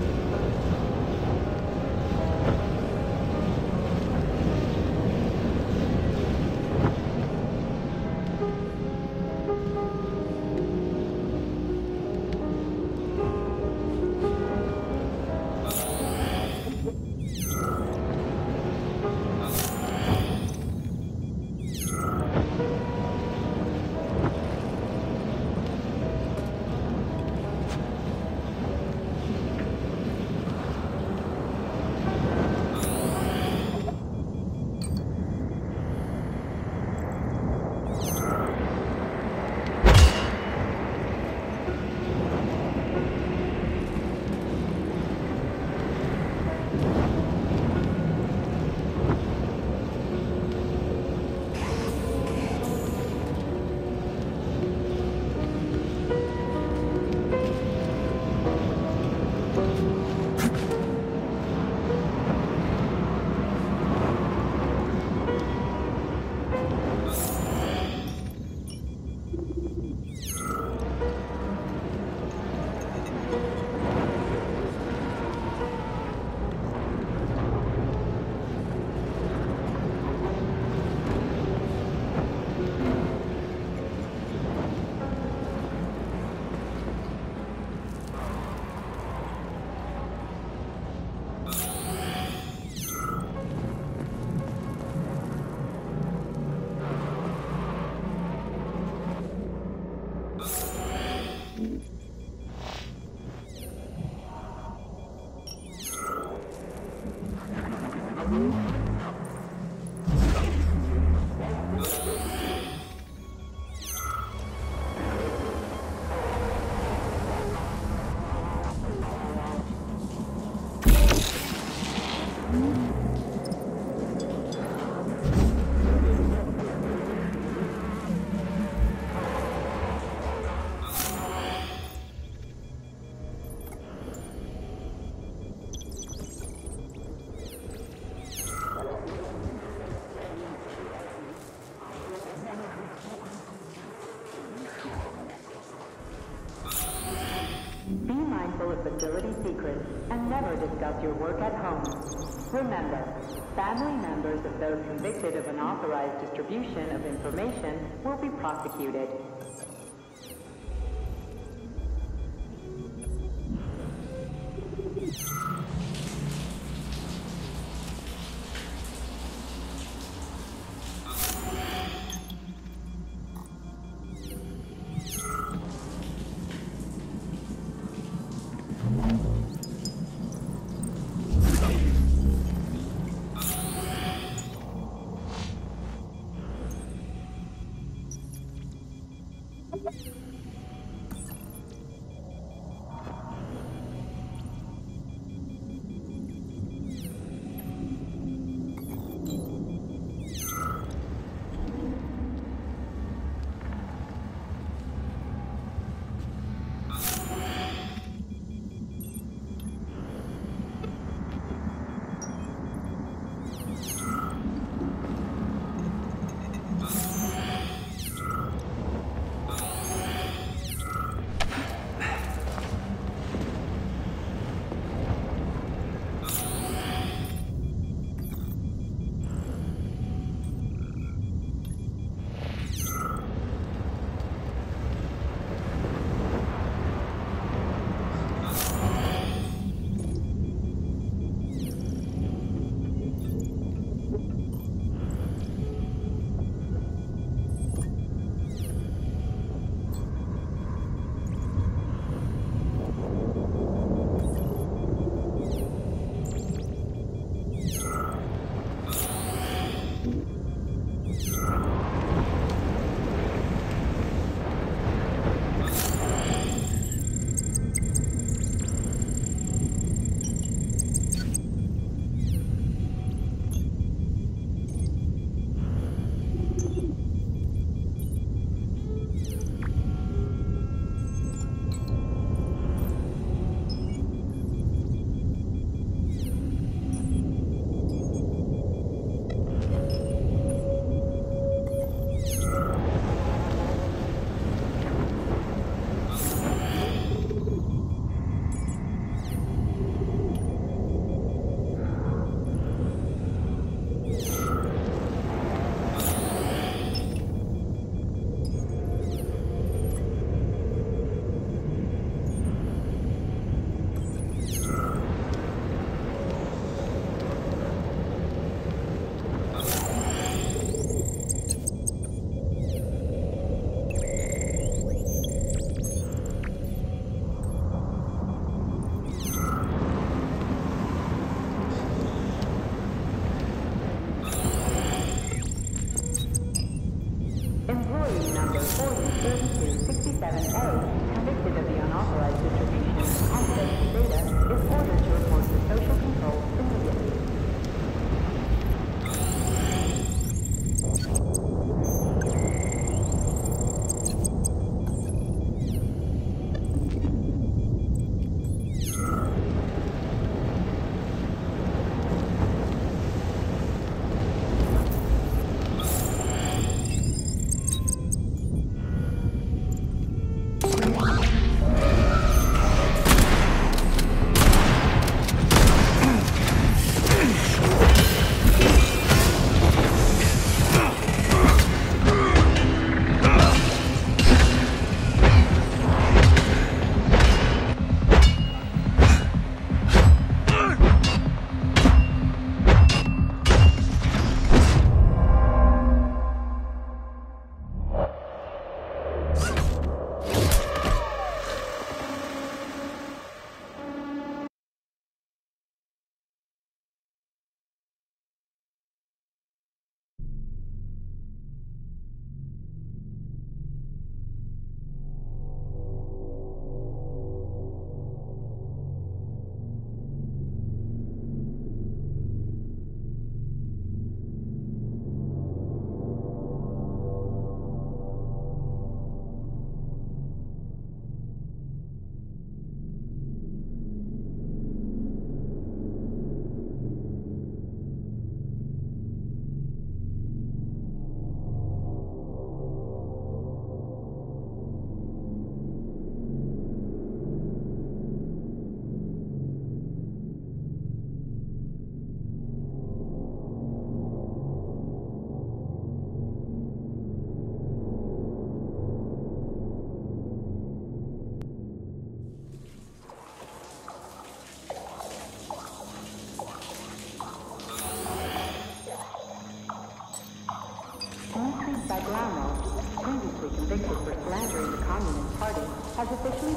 Be mindful of facility secrets and never discuss your work at home. Remember, family members of those convicted of unauthorized distribution of information will be prosecuted.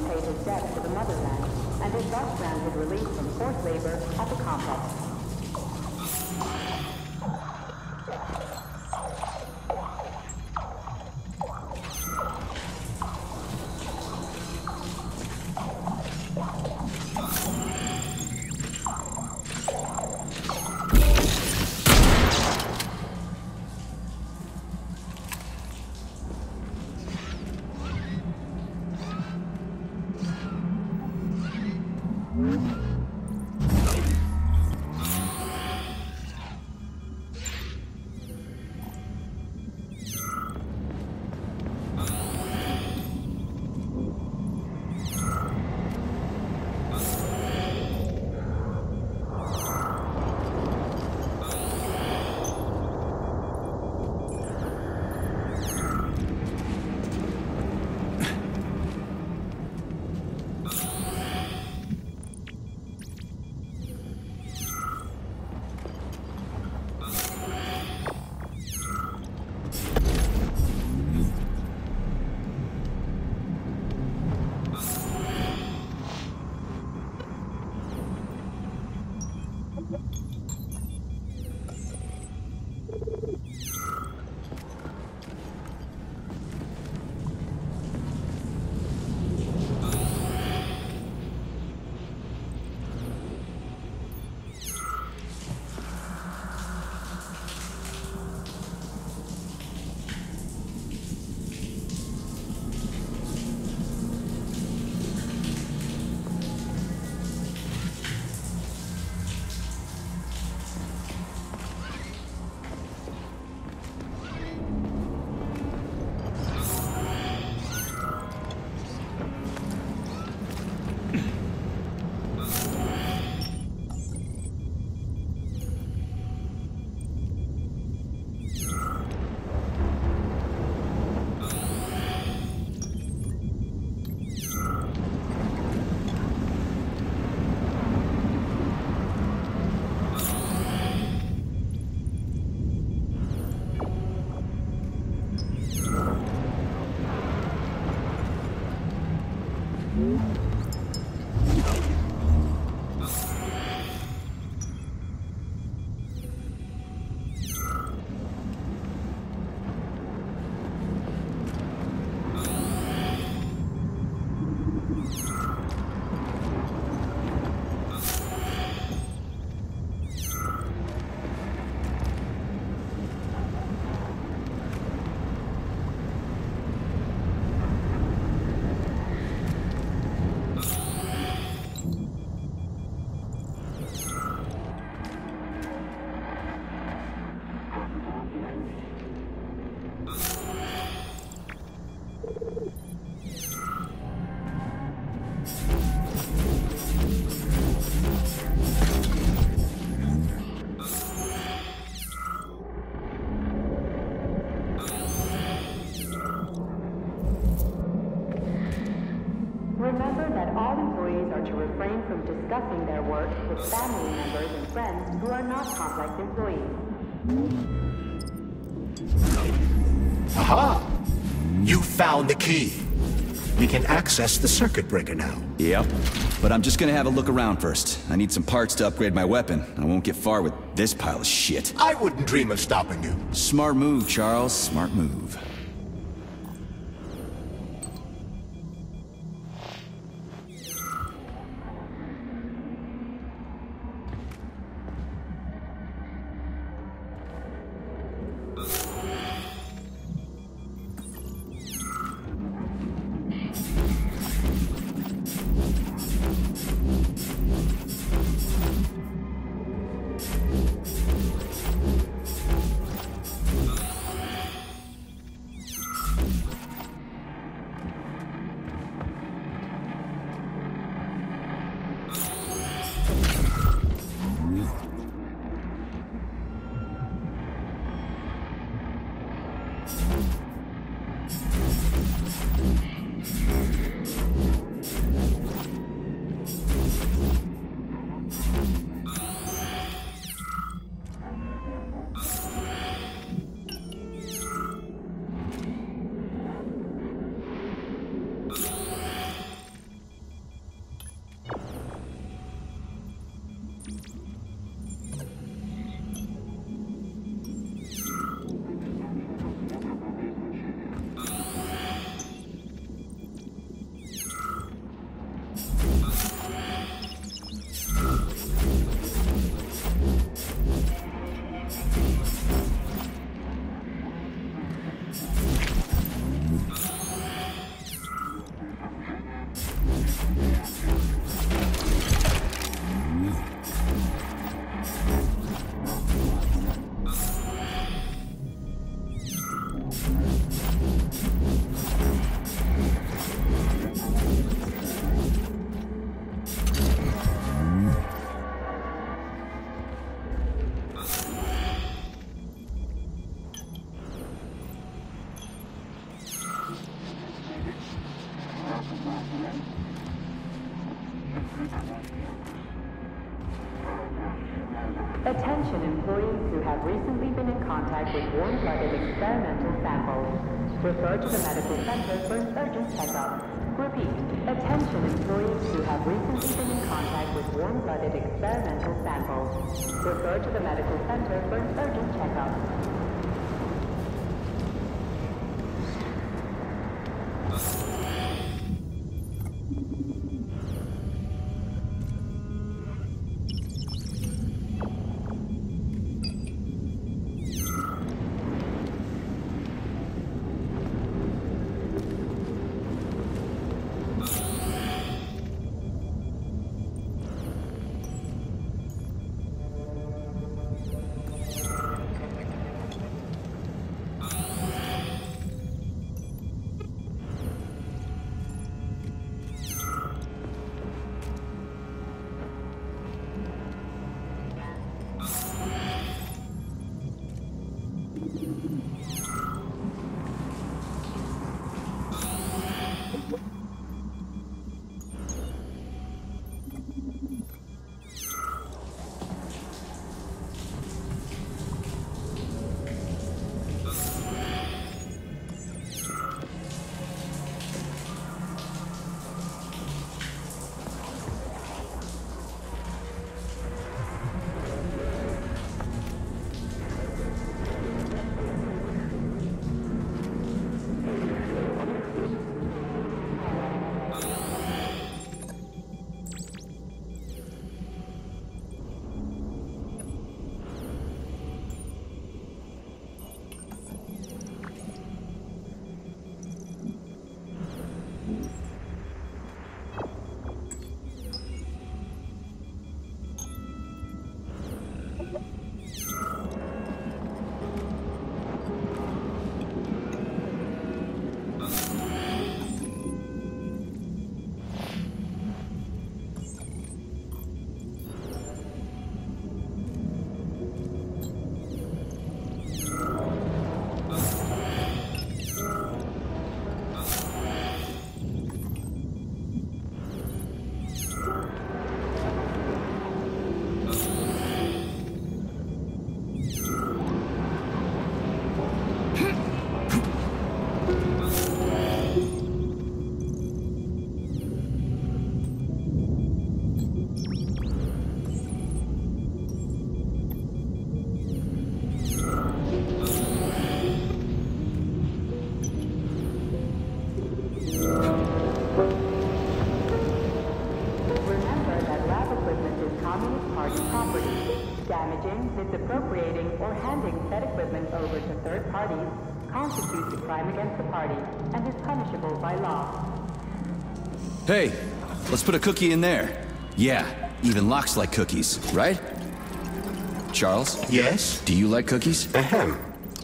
paid his debt to the motherland, and is thus granted release from forced labor at the complex. Remember that all employees are to refrain from discussing their work with family members and friends who are not Complex employees. Aha! You found the key. We can access the circuit breaker now. Yep. But I'm just gonna have a look around first. I need some parts to upgrade my weapon. I won't get far with this pile of shit. I wouldn't dream of stopping you. Smart move, Charles. Smart move. Attention employees who have recently been in contact with warm-blooded experimental samples. Refer to the medical center for an urgent checkup. Repeat, attention employees who have recently been in contact with warm-blooded experimental samples. Refer to the medical center for an urgent checkup. Over to third parties constitutes a crime against the party and is punishable by law. Hey, let's put a cookie in there. Yeah, even Locke's like cookies, right? Charles? Yes? Do you like cookies? Ahem.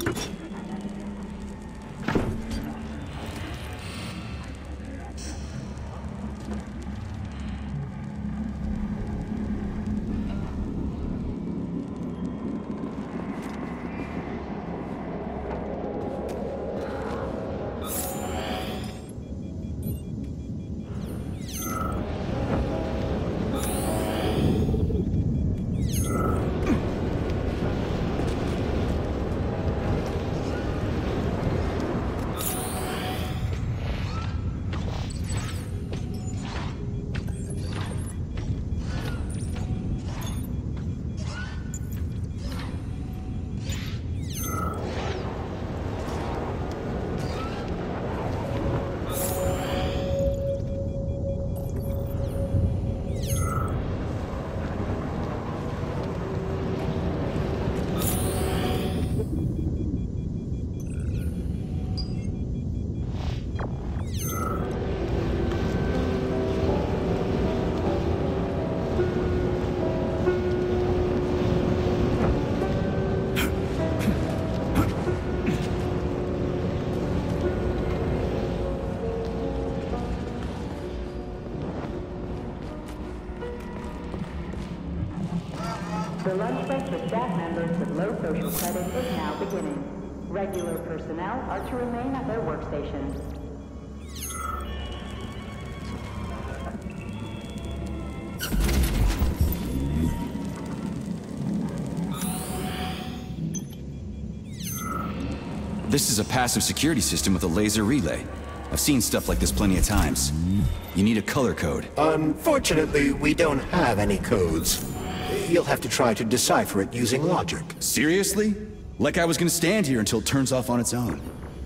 The lunch break for staff members with low social credit is now beginning. Regular personnel are to remain at their workstations. This is a passive security system with a laser relay. I've seen stuff like this plenty of times. You need a color code. Unfortunately, we don't have any codes. You'll have to try to decipher it using logic. Seriously? Like I was gonna stand here until it turns off on its own.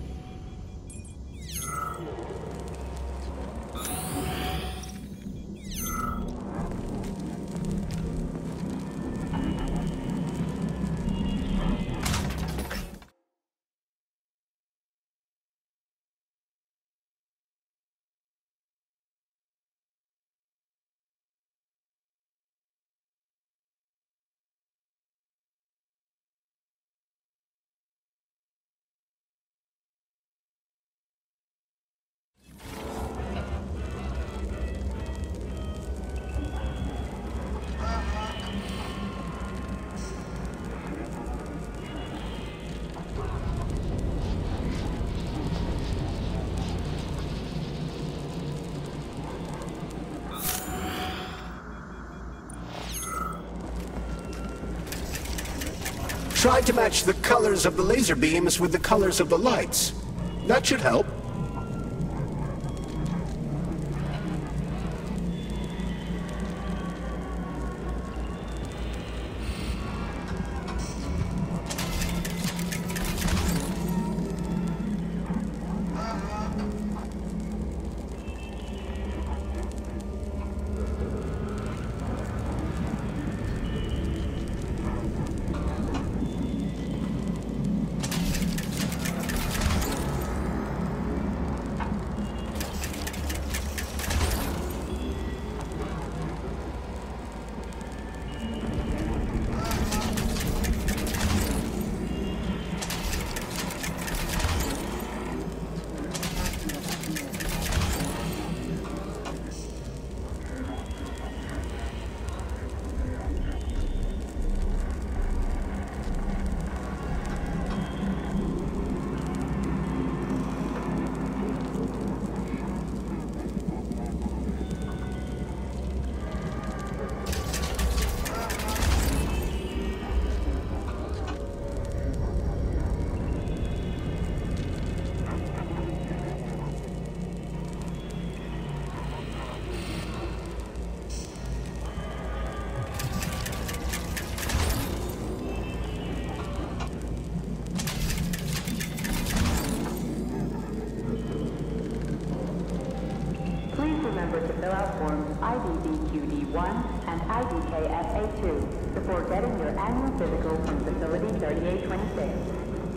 Try to match the colors of the laser beams with the colors of the lights. That should help. Remember to fill out forms IDDQD1 and IDKFA2 before getting your annual physical from Facility 3826.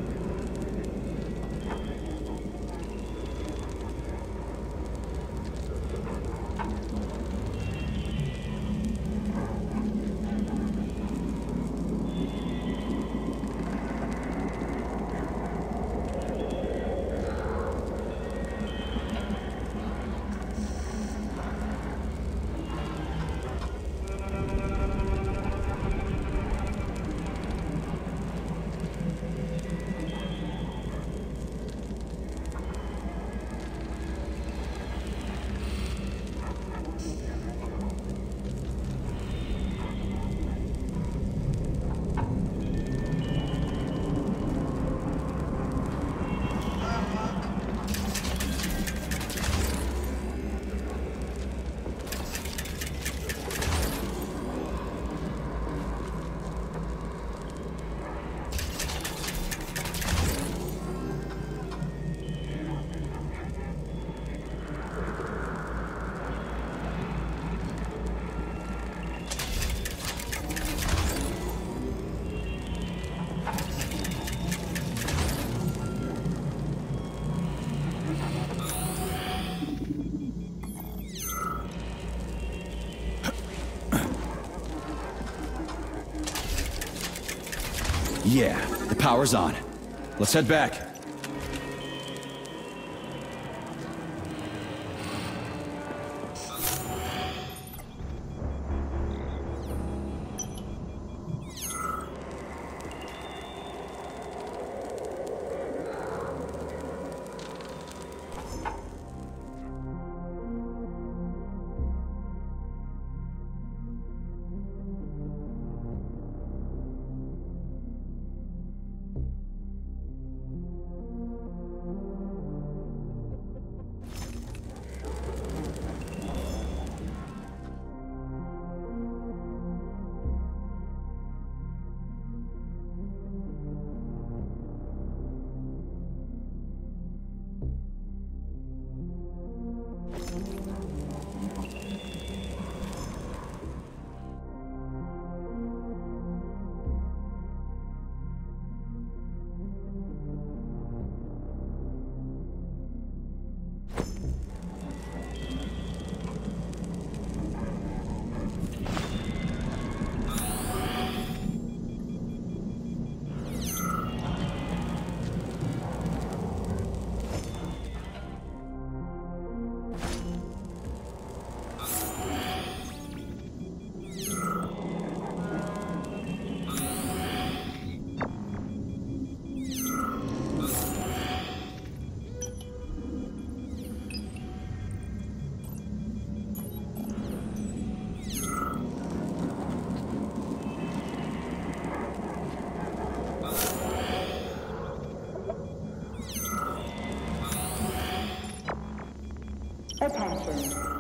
Yeah, the power's on. Let's head back.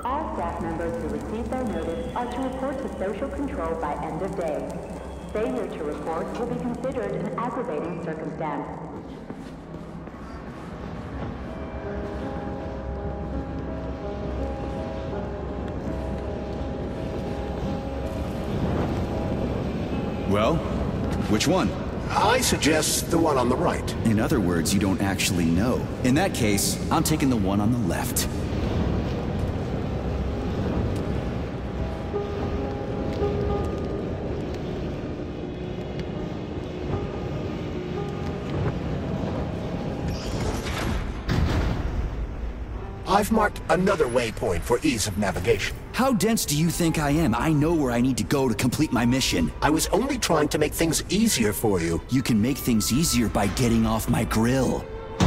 All staff members who receive their notice are to report to social control by end of day. Failure to report will be considered an aggravating circumstance. Well, which one? I suggest the one on the right. In other words, you don't actually know. In that case, I'm taking the one on the left. I've marked another waypoint for ease of navigation. How dense do you think I am? I know where I need to go to complete my mission. I was only trying to make things easier for you. You can make things easier by getting off my grill.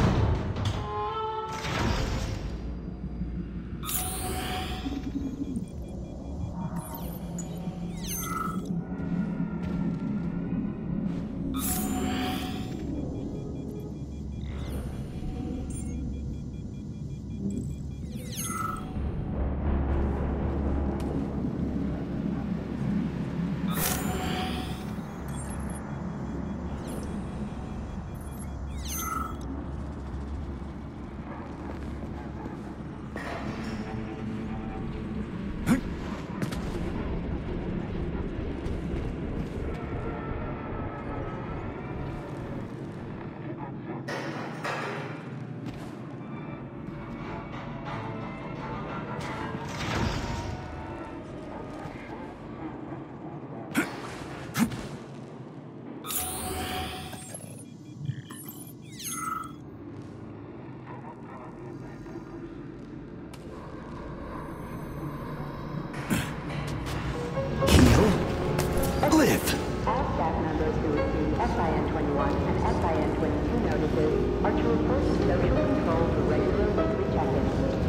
All staff members who receive SIN-21 and SIN-22 notices are to report to social control for regular weekly check-ins.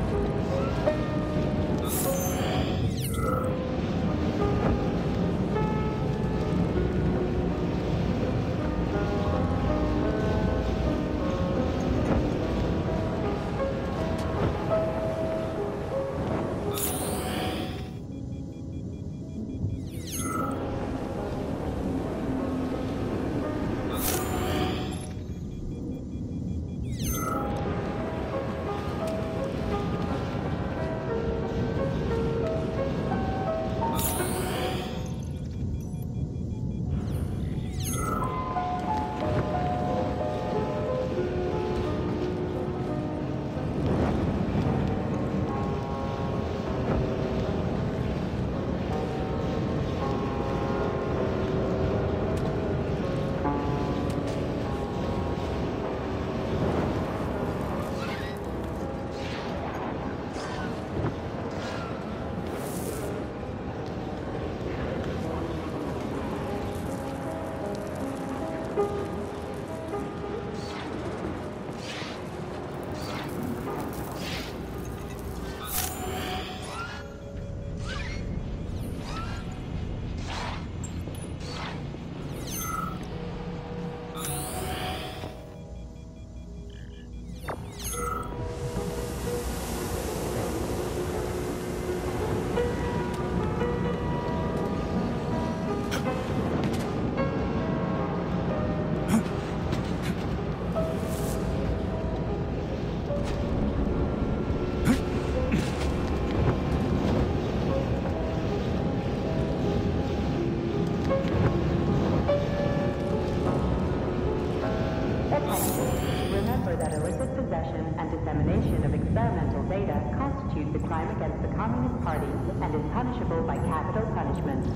Remember that illicit possession and dissemination of experimental data constitutes a crime against the Communist Party and is punishable by capital punishment.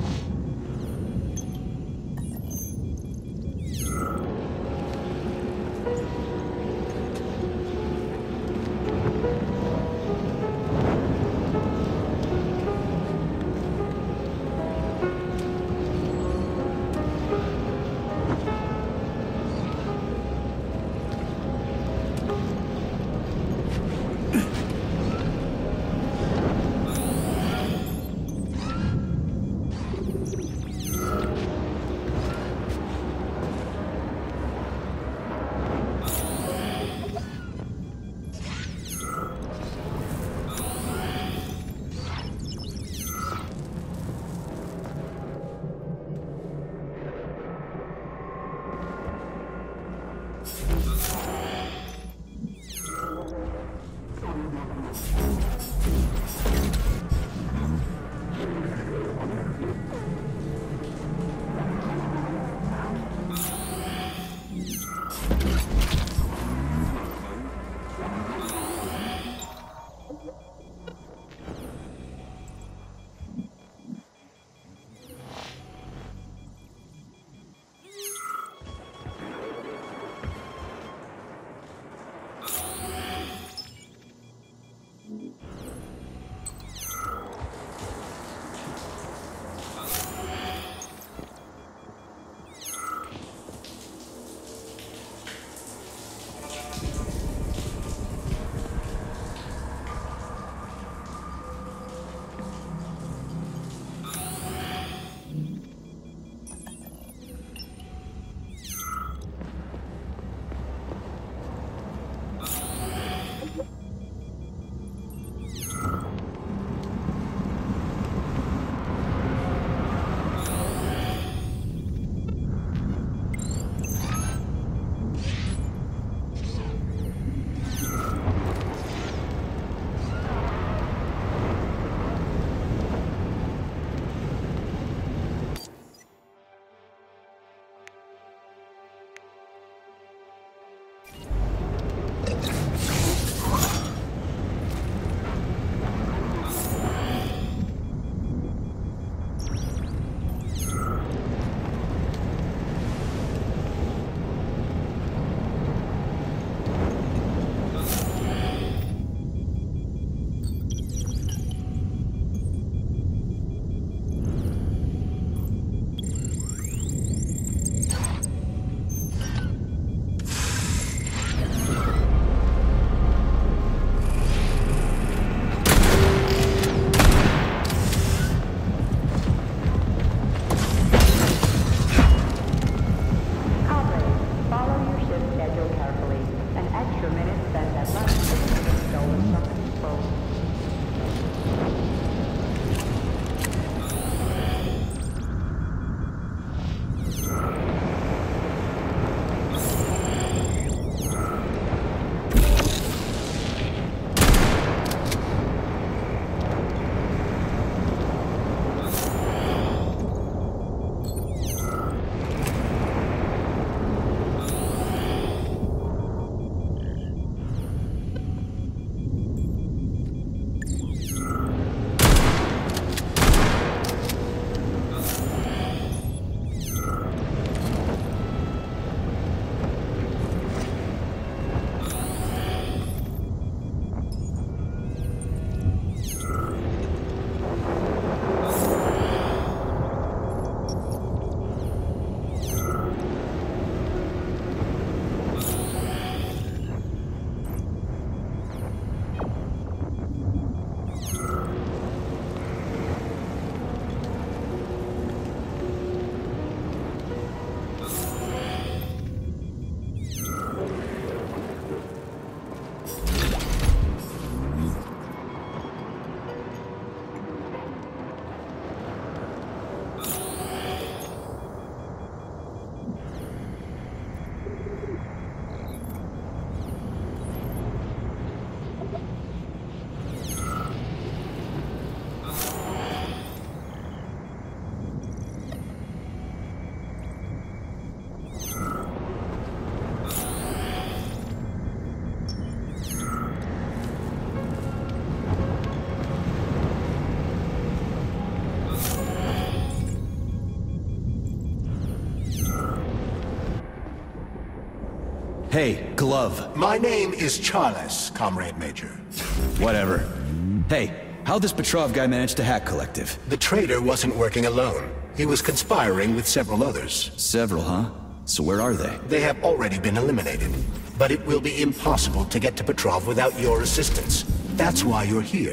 Hey, Glove. My name is Charles, Comrade Major. Whatever. Hey, how'd this Petrov guy manage to hack Collective? The traitor wasn't working alone. He was conspiring with several others. Several, huh? So where are they? They have already been eliminated. But it will be impossible to get to Petrov without your assistance. That's why you're here.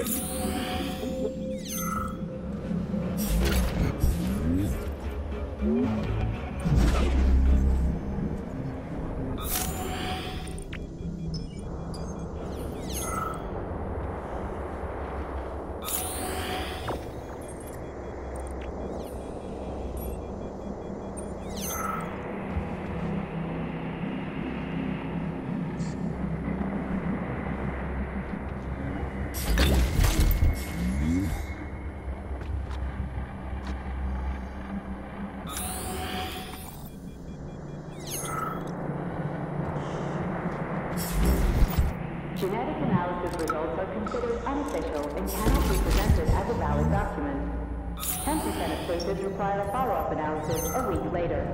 Genetic analysis results are considered unofficial and cannot be presented as a valid document. 10% of cases require a follow-up analysis a week later.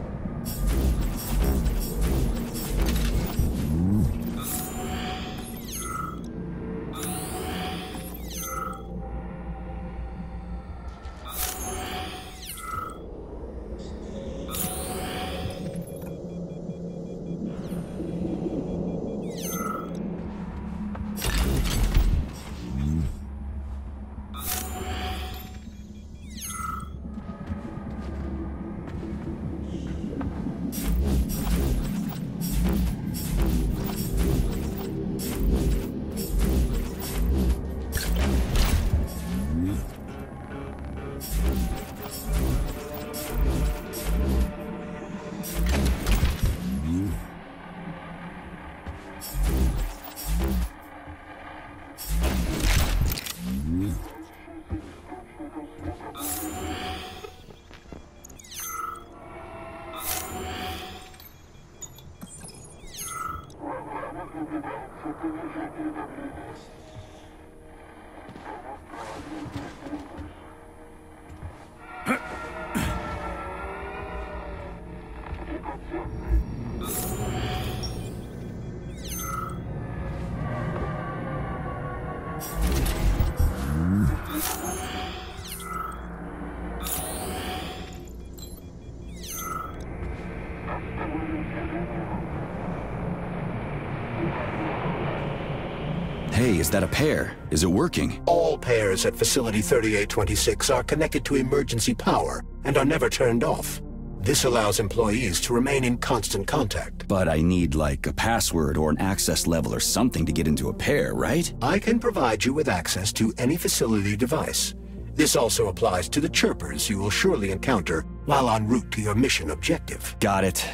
Hey, is that a pair? Is it working? All pairs at Facility 3826 are connected to emergency power and are never turned off. This allows employees to remain in constant contact. But I need, like, a password or an access level or something to get into a pair, right? I can provide you with access to any facility device. This also applies to the chirpers you will surely encounter while en route to your mission objective. Got it.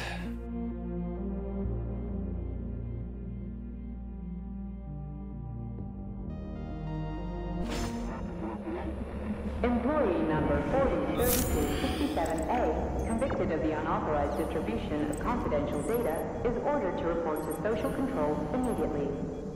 Employee number 403267A, convicted of the unauthorized distribution of confidential data, is ordered to report to social control immediately.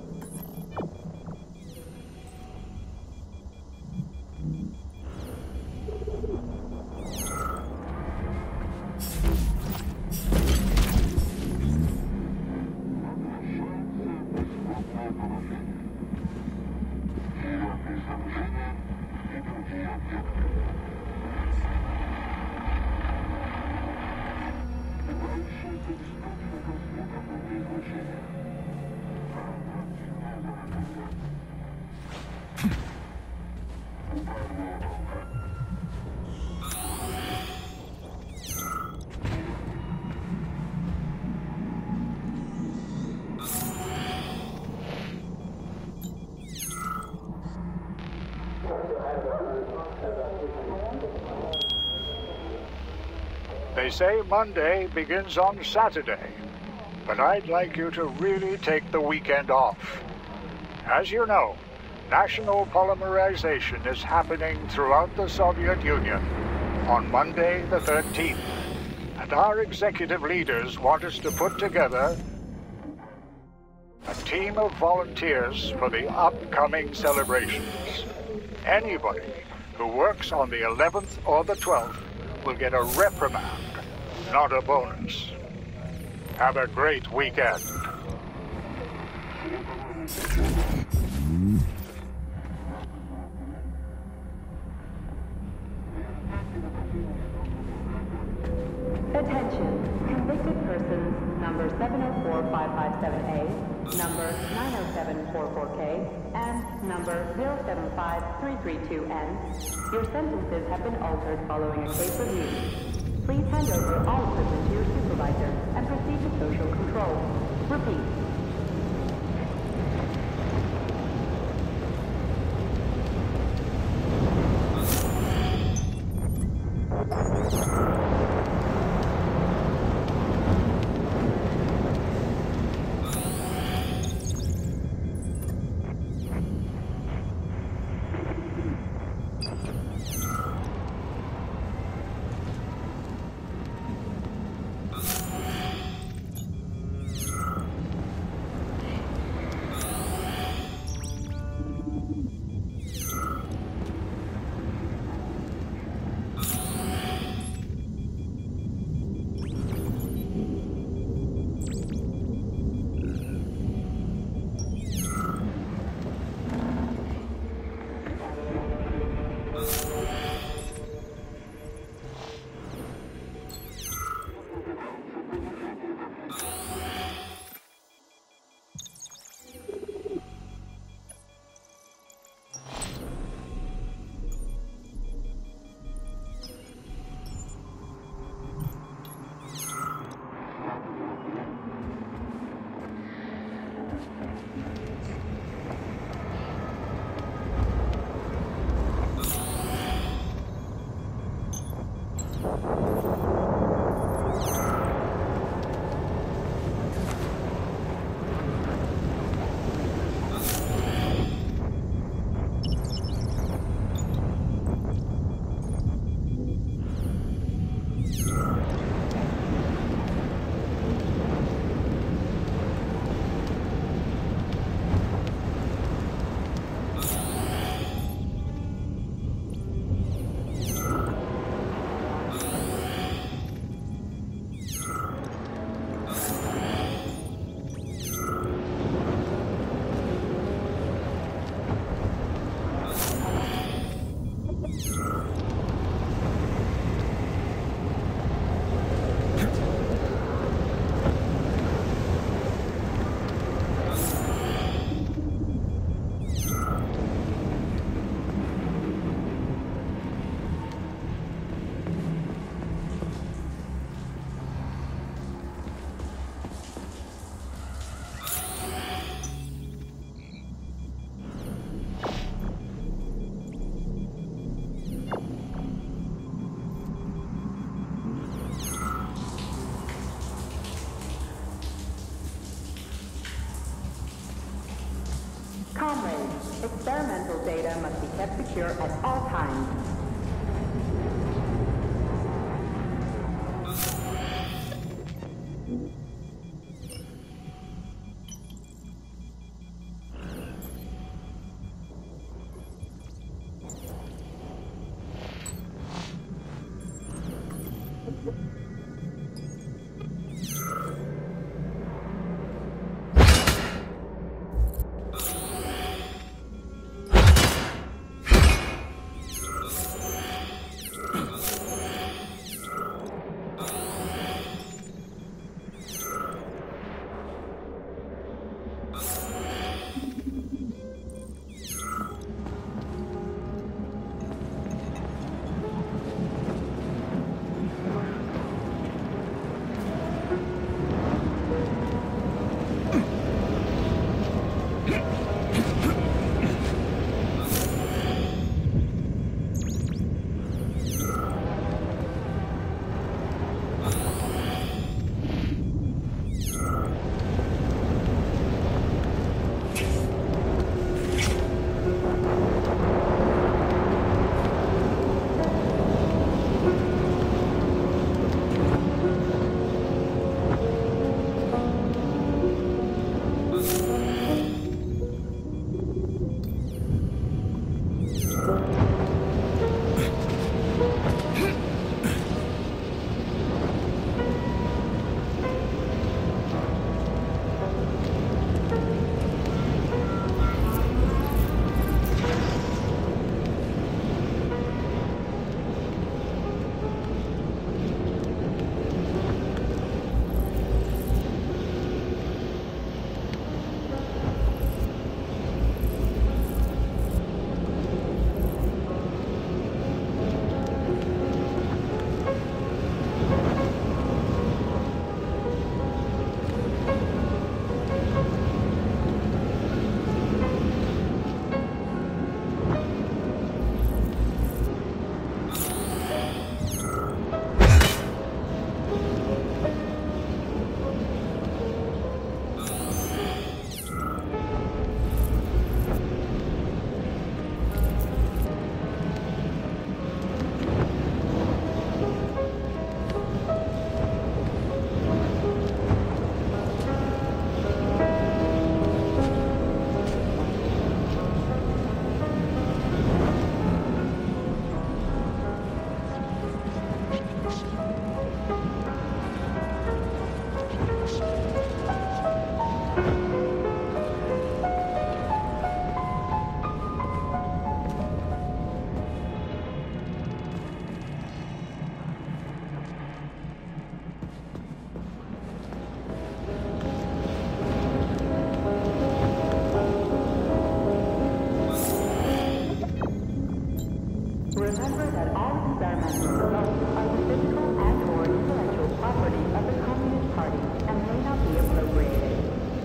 They say Monday begins on Saturday, but I'd like you to really take the weekend off. As you know, national polymerization is happening throughout the Soviet Union on Monday the 13th, and our executive leaders want us to put together a team of volunteers for the upcoming celebrations. Anybody who works on the 11th or the 12th will get a reprimand, not a bonus. Have a great weekend. Attention. Convicted persons number 704557A, number 90744K, and number 075332N. Your sentences have been altered following a case review. Please hand over all equipment to your supervisor and proceed to social control. Repeat. Comrades, experimental data must be kept secure at all times. Remember that all experimental results are the physical and/or intellectual property of the Communist Party and may not be appropriated.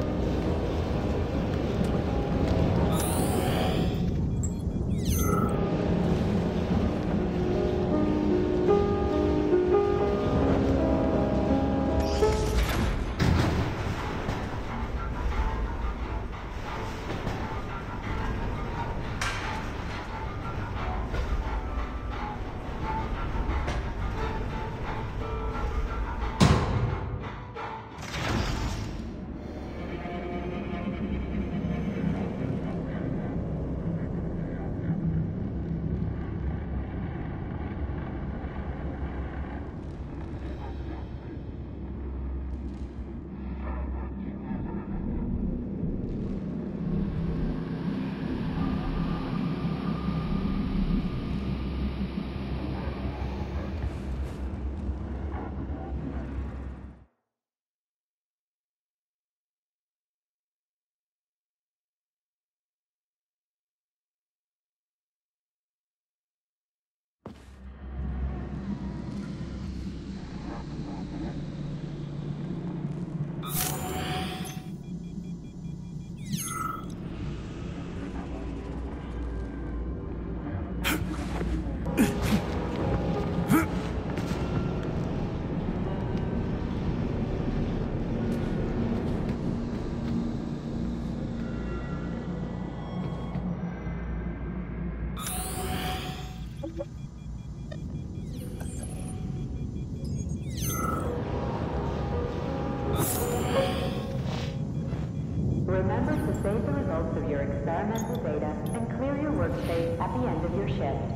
Remember to save the results of your experimental data and clear your workspace at the end of your shift.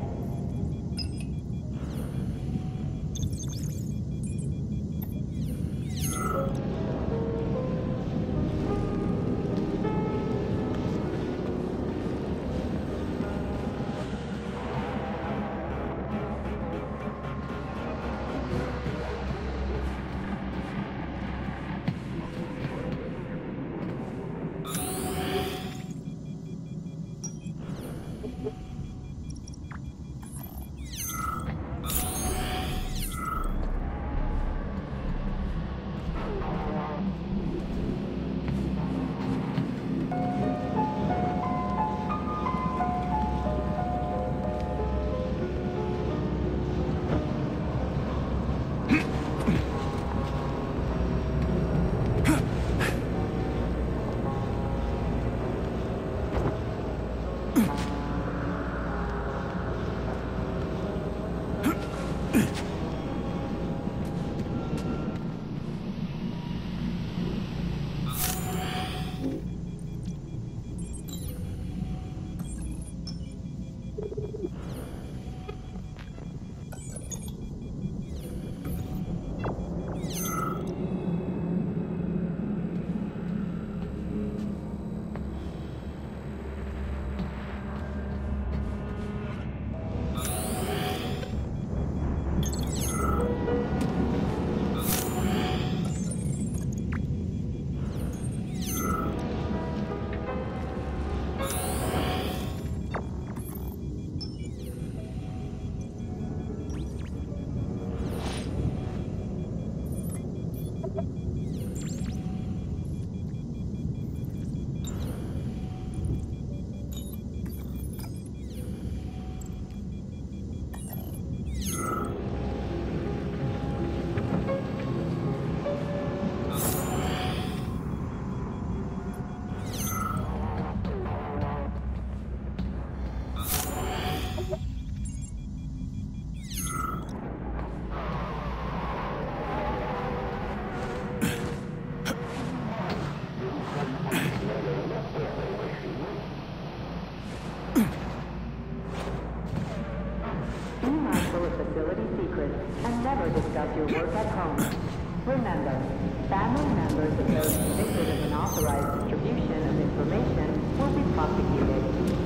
Discuss your work at home. Remember, family members of those convicted of unauthorized distribution of information will be prosecuted.